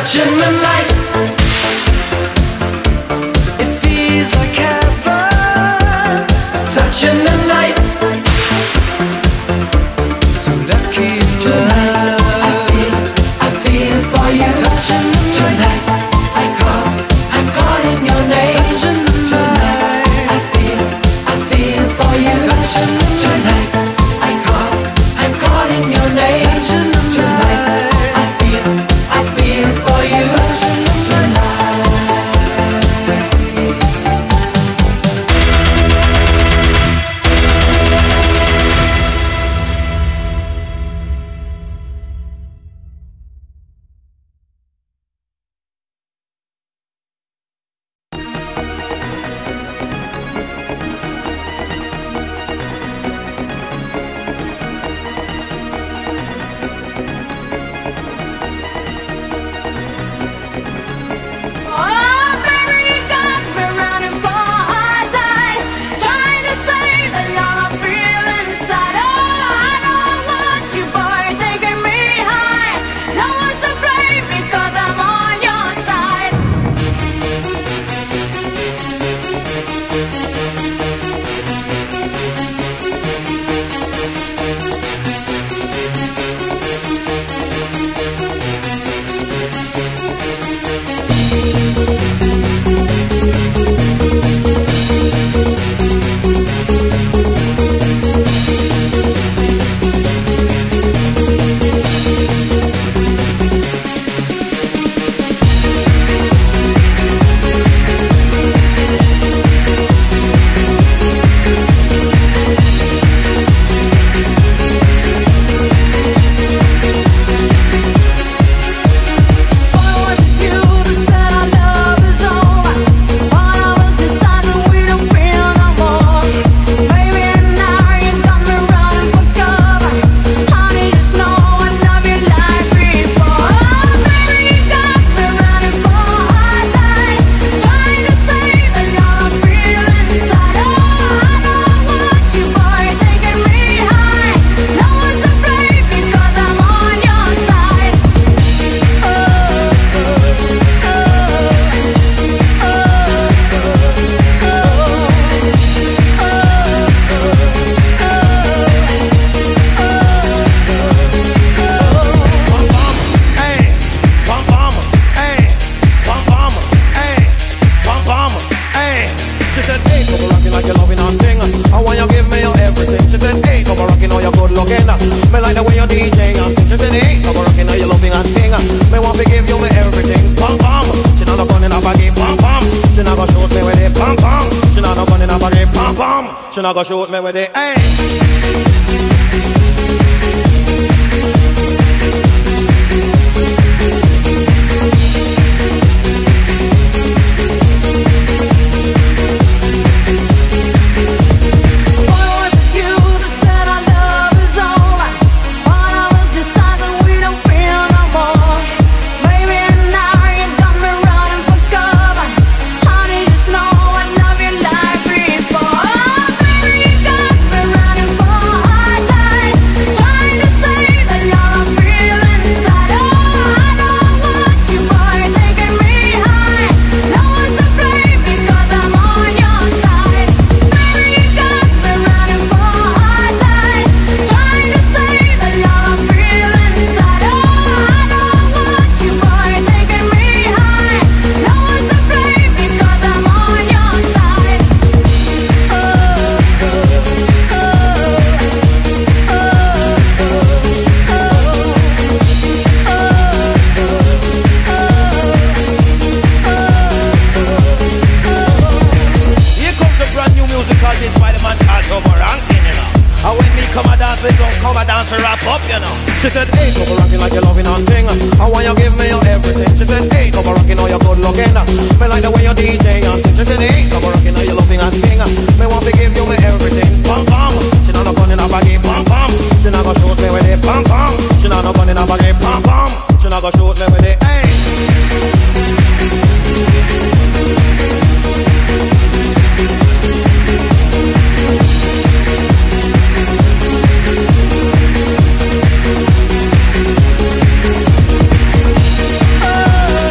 touching the night. It feels like heaven. Touching the night. So lucky tonight. I feel, I feel for you. Touching the tonight. I call, I'm calling your name. Touching the tonight. I feel, I feel for you. Touching the tonight. I call, I'm calling your name. Touching the tonight. I feel, I feel for you. Touching the tonight. Oh, baby, you got me running for hard time, trying to say that all I feel inside. Oh, I don't want you, boy, taking me high. No one's to blame because I'm on your side. Why was it you that said our love is over? While I was deciding we don't feel no more. Baby, now you got me running for cover. Honey, just know I love you like before. Oh, baby, you got me running for hard time, trying to say that all I feel inside. Oh, I don't want you, boy, taking me high. No one's to blame because I'm on your side. She said, hey, come rockin' like you're loving on thing. I want you give me your everything. She said, hey, come rockin' all your good looking. Me like the way you D J and thing. She said, hey, come rockin' all your loving and thing. Me want to give you me everything. Pam pam. She not a gun in a baggy. Pam pam. She not gonna shoot me with it. Pam pam. She not a gun in a baggy. Pam pam. She not gonna shoot me with it. Hey. Why was it you that said our love is over? While I was deciding we don't feel no more. Baby, now you got me running for cover. Honey, just know I love you like before. Oh, baby, you got me running for hard time, trying to say that all I feel inside. Oh, I don't want you, boy, taking me high. No one's to blame because I'm on your side. Baby, you got me running for hard time, trying to say that all I feel inside. Oh, I don't want you, boy, taking me high. No one's to blame because I'm on your side. Here comes the brand new music artist by the man called Turbo Ranking, you know. And when me come a dance, me don't come a dance to rap up, you know. She said, hey, Turbo Ranking like you're loving on thing. I want you give me your everything. She said, hey, Turbo Ranking all your good looking. Me like the way you D J and thing. She said, hey, Turbo Ranking all your loving and thing. Me want to give you me everything. Pam pam. She not a gun in a baggy. Pam pam. She not gonna shoot me with it. Pam pam. She not a gun in a baggy. Pam pam. She not gonna shoot me with it. Hey. Oh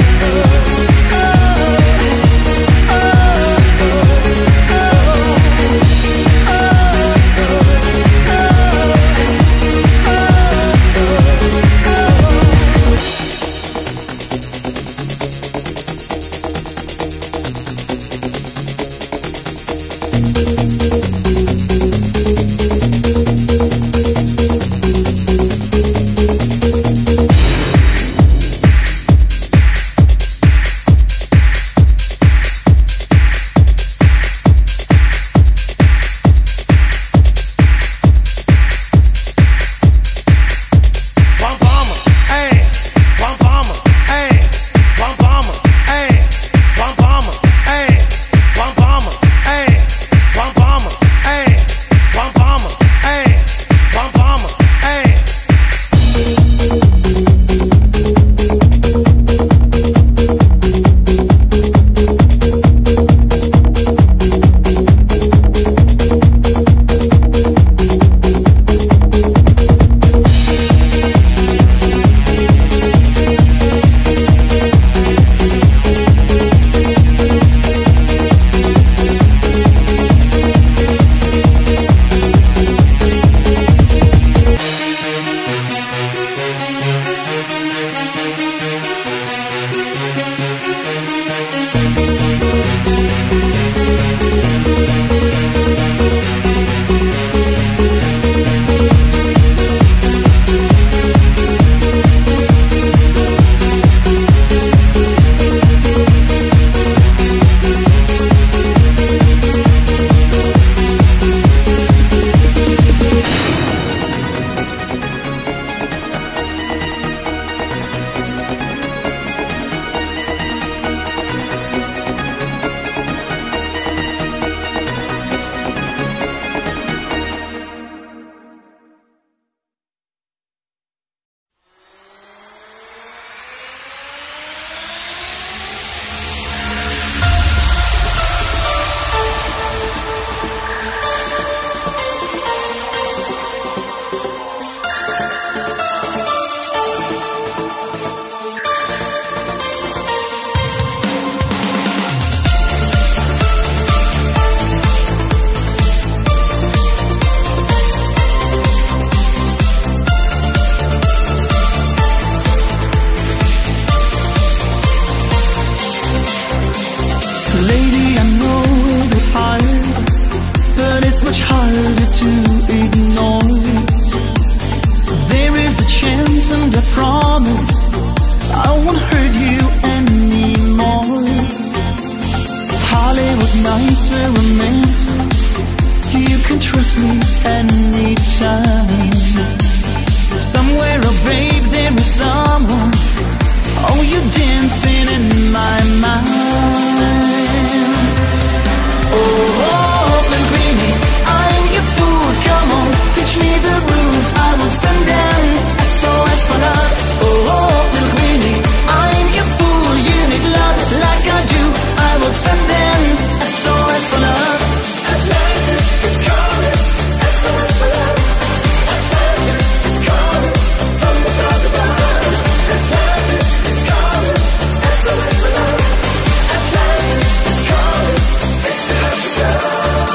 harder to ignore. There is a chance and I promise I won't hurt you anymore. Hollywood nights were romantic. You can trust me anytime. Somewhere, oh babe, there is someone. Oh, you're dancing in my mind. Oh, oh, little Greenie, I'm your fool. Come on, teach me the rules. I will send down S O S for love. Oh, oh, little Greenie, I'm your fool. You need love like I do. I will send down S O S for love. Atlantis is calling, S O S for love. Atlantis is calling from the stars above. Atlantis is calling, S O S for love. Atlantis is calling, it's time to start.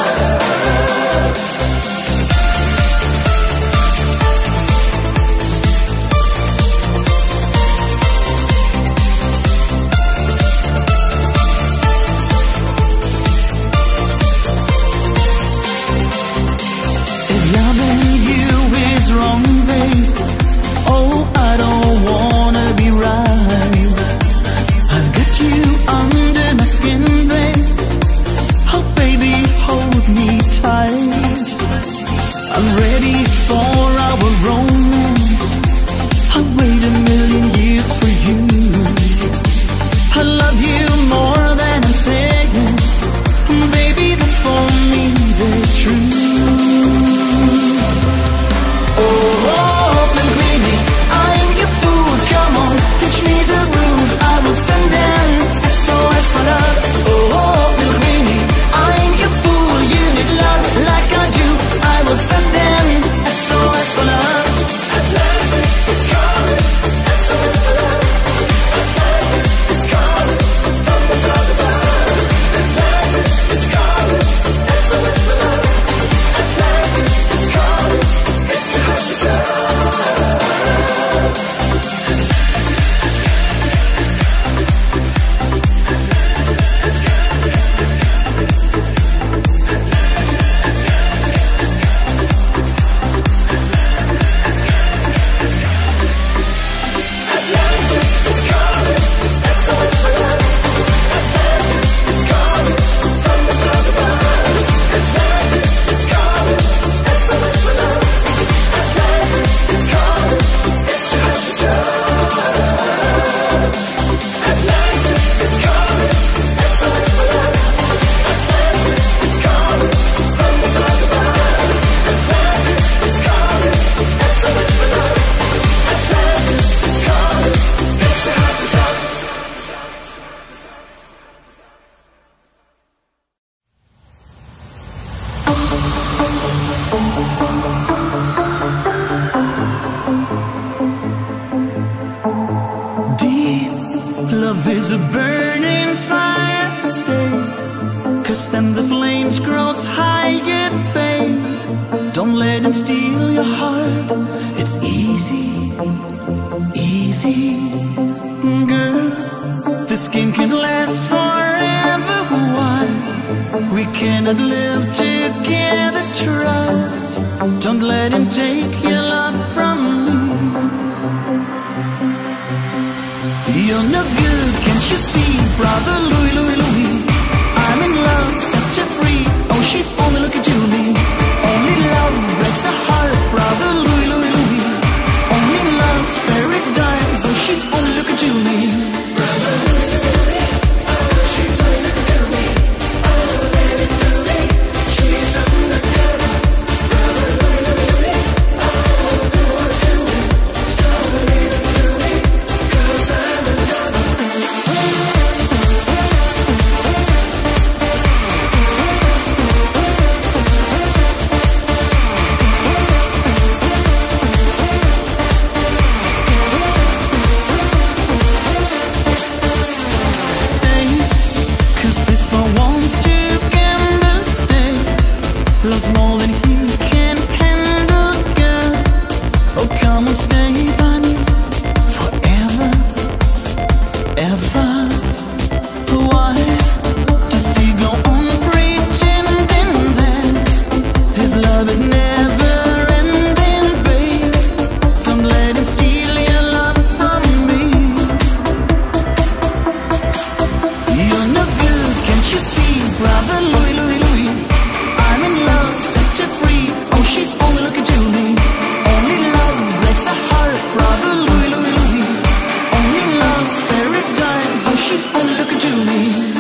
Wrong, babe. Oh, I don't wanna be right. I've got you under my skin, babe. Oh, baby, hold me tight. I'm ready for our romance. I'll wait a million years for you. I love you more than I'm saying. Baby, that's for me the truth. Oh, oh, little Greenie, I'm your fool. Come on, teach me the rules. I will send them S O S for love. Oh, oh, little Greenie, I'm your fool. You need love like I do. I will send them S O S for love. Atlantic is calling, S O S for love. Atlantic is calling from the stars above. Atlantic is calling, S O S for love. Atlantic is calling. It's time to start. Atlantis is calling, S O S for love. Atlantis is calling from the stars above. Atlantis is calling, S O S for love. Atlantis is calling, it's time to start. Atlantis is calling, S O S for love. Atlantis is calling from the stars above. Atlantis is calling, S O S for love. Atlantis is calling, it's time to start. Deep love is a burning fire, stay. Cause then the flames grows higher, babe. Don't let it steal your heart. It's easy, easy. Girl, this game can last forever. Why? We cannot live together, try. Don't let him take your love from me. You're no good, can't you see, brother Louis, Louis, Louis? I'm in love, such a freak. Oh, she's only looking to me. Only love breaks a heart, brother Louis, Louis, Louis. Only love's paradise. Oh, she's only looking to me. Brother Louis, Louis. Oh, she's only looking to me. Oh, baby Louis, she's only looking to me. Brother Louis, Louis. Oh, do what you will. So leave it to me, 'cause I'm in love. love is never ending, babe. Don't let it steal your love from me. You're no good, can't you see, brother Louis, Louis, Louis? I'm in love, set you free. Oh, she's only looking to me. Only love breaks a heart, brother Louis, Louis, Louis. Only love's paradise. Oh, she's only looking to me.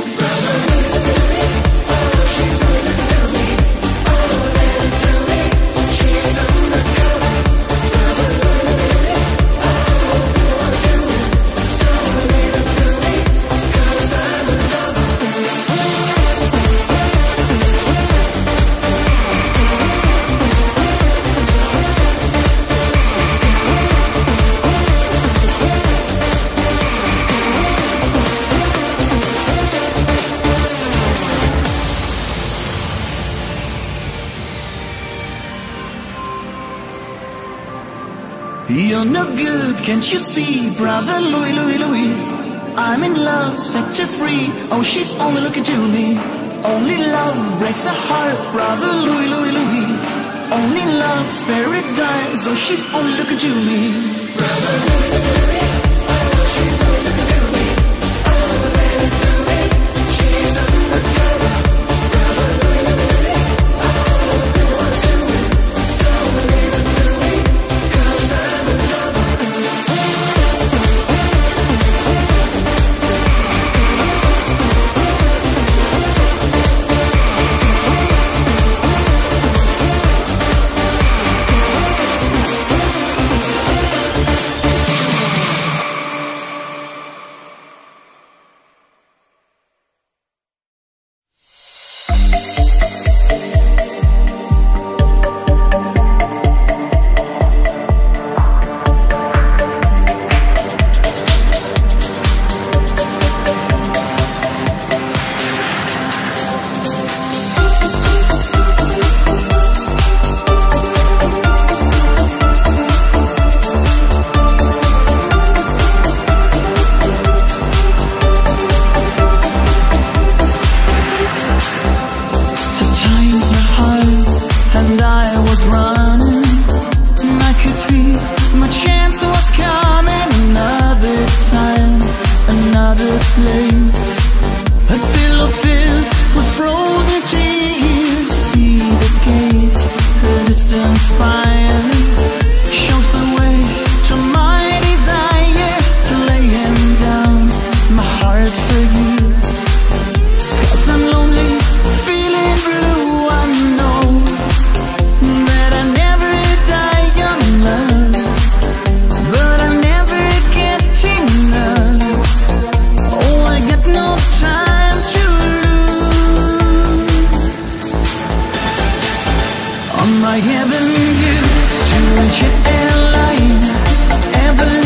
You're no good, can't you see, brother Louis, Louis, Louis? I'm in love, set you free. Oh, she's only looking to me. Only love breaks a heart, brother Louis, Louis, Louis. Only love's paradise. Oh, she's only looking to me. Brother Louis, Louis, oh, she's only looking to me. Oh, baby, Louis, she's undercover. Brother Louis, Louis, oh, do what you do. So baby, Louis, 'cause I'm in love. My avenue to your airline, ever